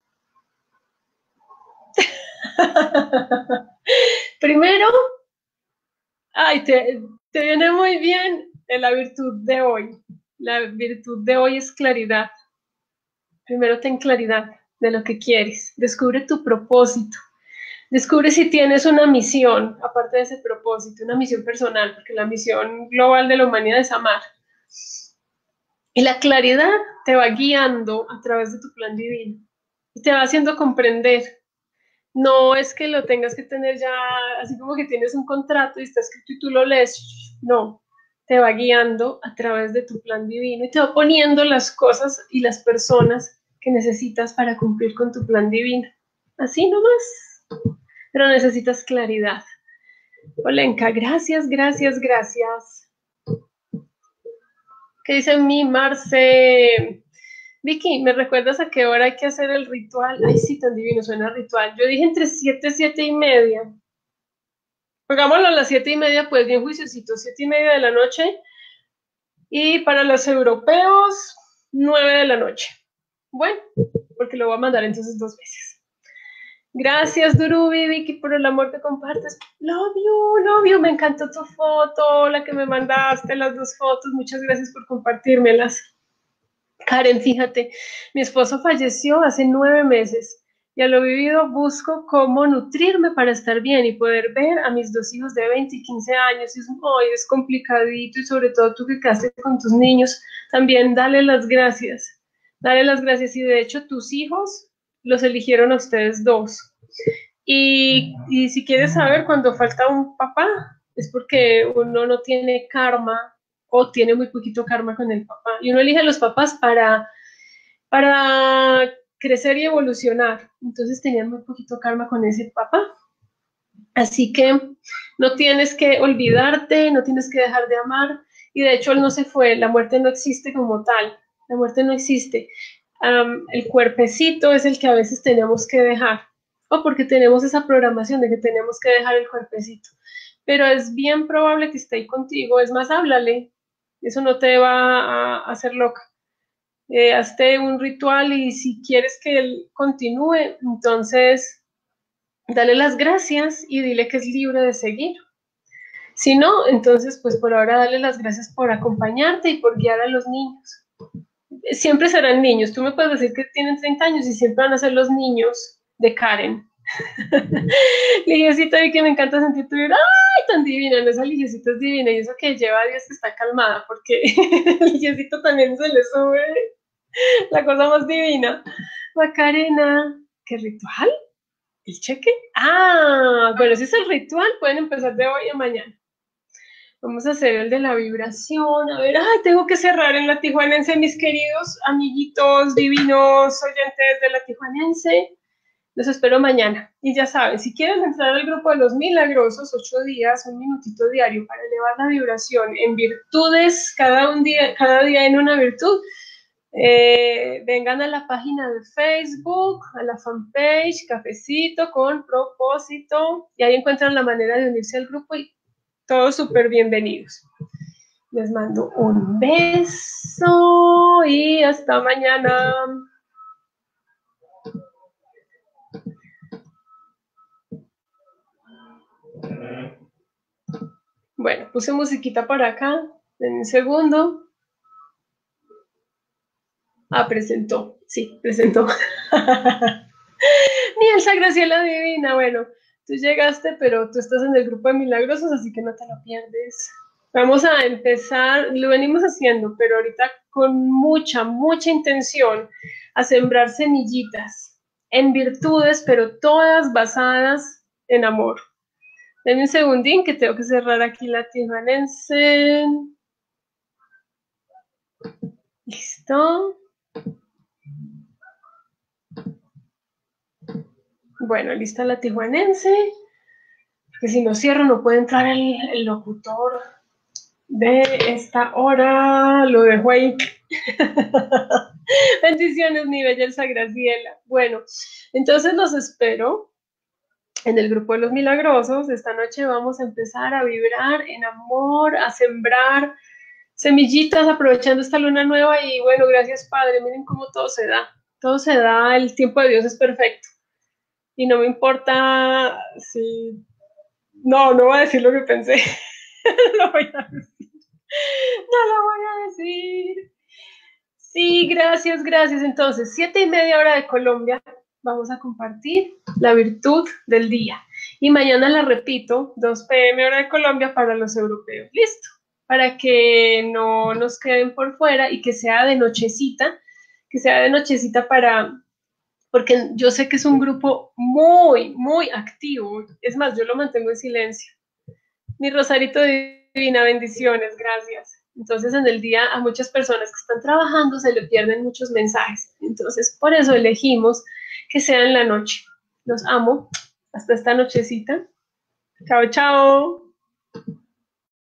Primero, ay, te, te viene muy bien en la virtud de hoy. La virtud de hoy es claridad. Primero ten claridad de lo que quieres. Descubre tu propósito. Descubre si tienes una misión, aparte de ese propósito, una misión personal, porque la misión global de la humanidad es amar. Y la claridad te va guiando a través de tu plan divino y te va haciendo comprender. No es que lo tengas que tener ya, así como que tienes un contrato y está escrito y tú lo lees. No, te va guiando a través de tu plan divino y te va poniendo las cosas y las personas que necesitas para cumplir con tu plan divino. Así nomás. Pero necesitas claridad. Olenka, gracias, gracias, gracias. ¿Qué dice mi Marce? Vicky, ¿me recuerdas a qué hora hay que hacer el ritual? Ay, sí, tan divino, suena ritual. Yo dije entre siete, siete y media. Pongámoslo a las siete y media, pues bien juiciosito, siete y media de la noche. Y para los europeos, nueve de la noche. Bueno, porque lo voy a mandar entonces dos veces. Gracias, Durubi, Vicky, por el amor que compartes. Love you, love you. Me encantó tu foto, la que me mandaste, las dos fotos. Muchas gracias por compartírmelas. Karen, fíjate, mi esposo falleció hace nueve meses y a lo vivido busco cómo nutrirme para estar bien y poder ver a mis dos hijos de veinte y quince años. Y es, oh, es complicadito y sobre todo tú que quedaste con tus niños, también dale las gracias. Dale las gracias y de hecho tus hijos los eligieron a ustedes dos. Y, y si quieres saber cuando falta un papá, es porque uno no tiene karma o tiene muy poquito karma con el papá. Y uno elige a los papás para, para crecer y evolucionar. Entonces tenían muy poquito karma con ese papá. Así que no tienes que olvidarte, no tienes que dejar de amar. Y de hecho él no se fue, la muerte no existe como tal. La muerte no existe. Um, el cuerpecito es el que a veces tenemos que dejar. O porque tenemos esa programación de que tenemos que dejar el cuerpecito. Pero es bien probable que esté ahí contigo. Es más, háblale. Eso no te va a hacer loca. Eh, hazte un ritual y si quieres que él continúe, entonces dale las gracias y dile que es libre de seguir. Si no, entonces pues por ahora dale las gracias por acompañarte y por guiar a los niños. Siempre serán niños. Tú me puedes decir que tienen treinta años y siempre van a ser los niños de Karen. Ligiecita, y que me encanta sentir tu vida. ¡Ay, tan divina! No, esa Ligiecita es divina y eso que lleva a Dios que está calmada porque Ligiecito también se le sube la cosa más divina. Macarena, ¿qué ritual? ¿El cheque? Ah, bueno, si es el ritual, pueden empezar de hoy a mañana. Vamos a hacer el de la vibración. A ver, ay, tengo que cerrar en la Tijuanense, mis queridos amiguitos divinos oyentes de la Tijuanense. Los espero mañana. Y ya saben, si quieren entrar al grupo de los milagrosos, ocho días, un minutito diario para elevar la vibración en virtudes, cada, un día, cada día en una virtud, eh, vengan a la página de Facebook, a la fanpage, Cafecito con Propósito, y ahí encuentran la manera de unirse al grupo y todos súper bienvenidos. Les mando un beso y hasta mañana. Bueno, puse musiquita para acá, en un segundo. Ah, presentó, sí, presentó. Mi Elsa Graciela Divina, bueno, tú llegaste, pero tú estás en el grupo de milagrosos, así que no te lo pierdes. Vamos a empezar, lo venimos haciendo, pero ahorita con mucha, mucha intención a sembrar semillitas en virtudes, pero todas basadas en amor. Denme un segundín que tengo que cerrar aquí la Tijuanense. Listo. Bueno, lista la Tijuanense. Porque si no cierro no puede entrar el, el locutor de esta hora. Lo dejo ahí. Bendiciones, mi bella Elsa Graciela. Bueno, entonces los espero en el grupo de los milagrosos. Esta noche vamos a empezar a vibrar en amor, a sembrar semillitas aprovechando esta luna nueva y bueno, gracias Padre, miren cómo todo se da, todo se da, el tiempo de Dios es perfecto y no me importa si, no, no voy a decir lo que pensé, no lo voy a decir, no lo voy a decir, sí, gracias, gracias, entonces, siete y media hora de Colombia, vamos a compartir la virtud del día y mañana la repito, dos pe eme hora de Colombia para los europeos, listo. Para que no nos queden por fuera y que sea de nochecita, que sea de nochecita para, porque yo sé que es un grupo muy, muy activo, es más, yo lo mantengo en silencio. Mi Rosarito Divina, bendiciones, gracias. Entonces en el día a muchas personas que están trabajando se le pierden muchos mensajes, entonces por eso elegimos que sea en la noche. Los amo, hasta esta nochecita. Chao, chao.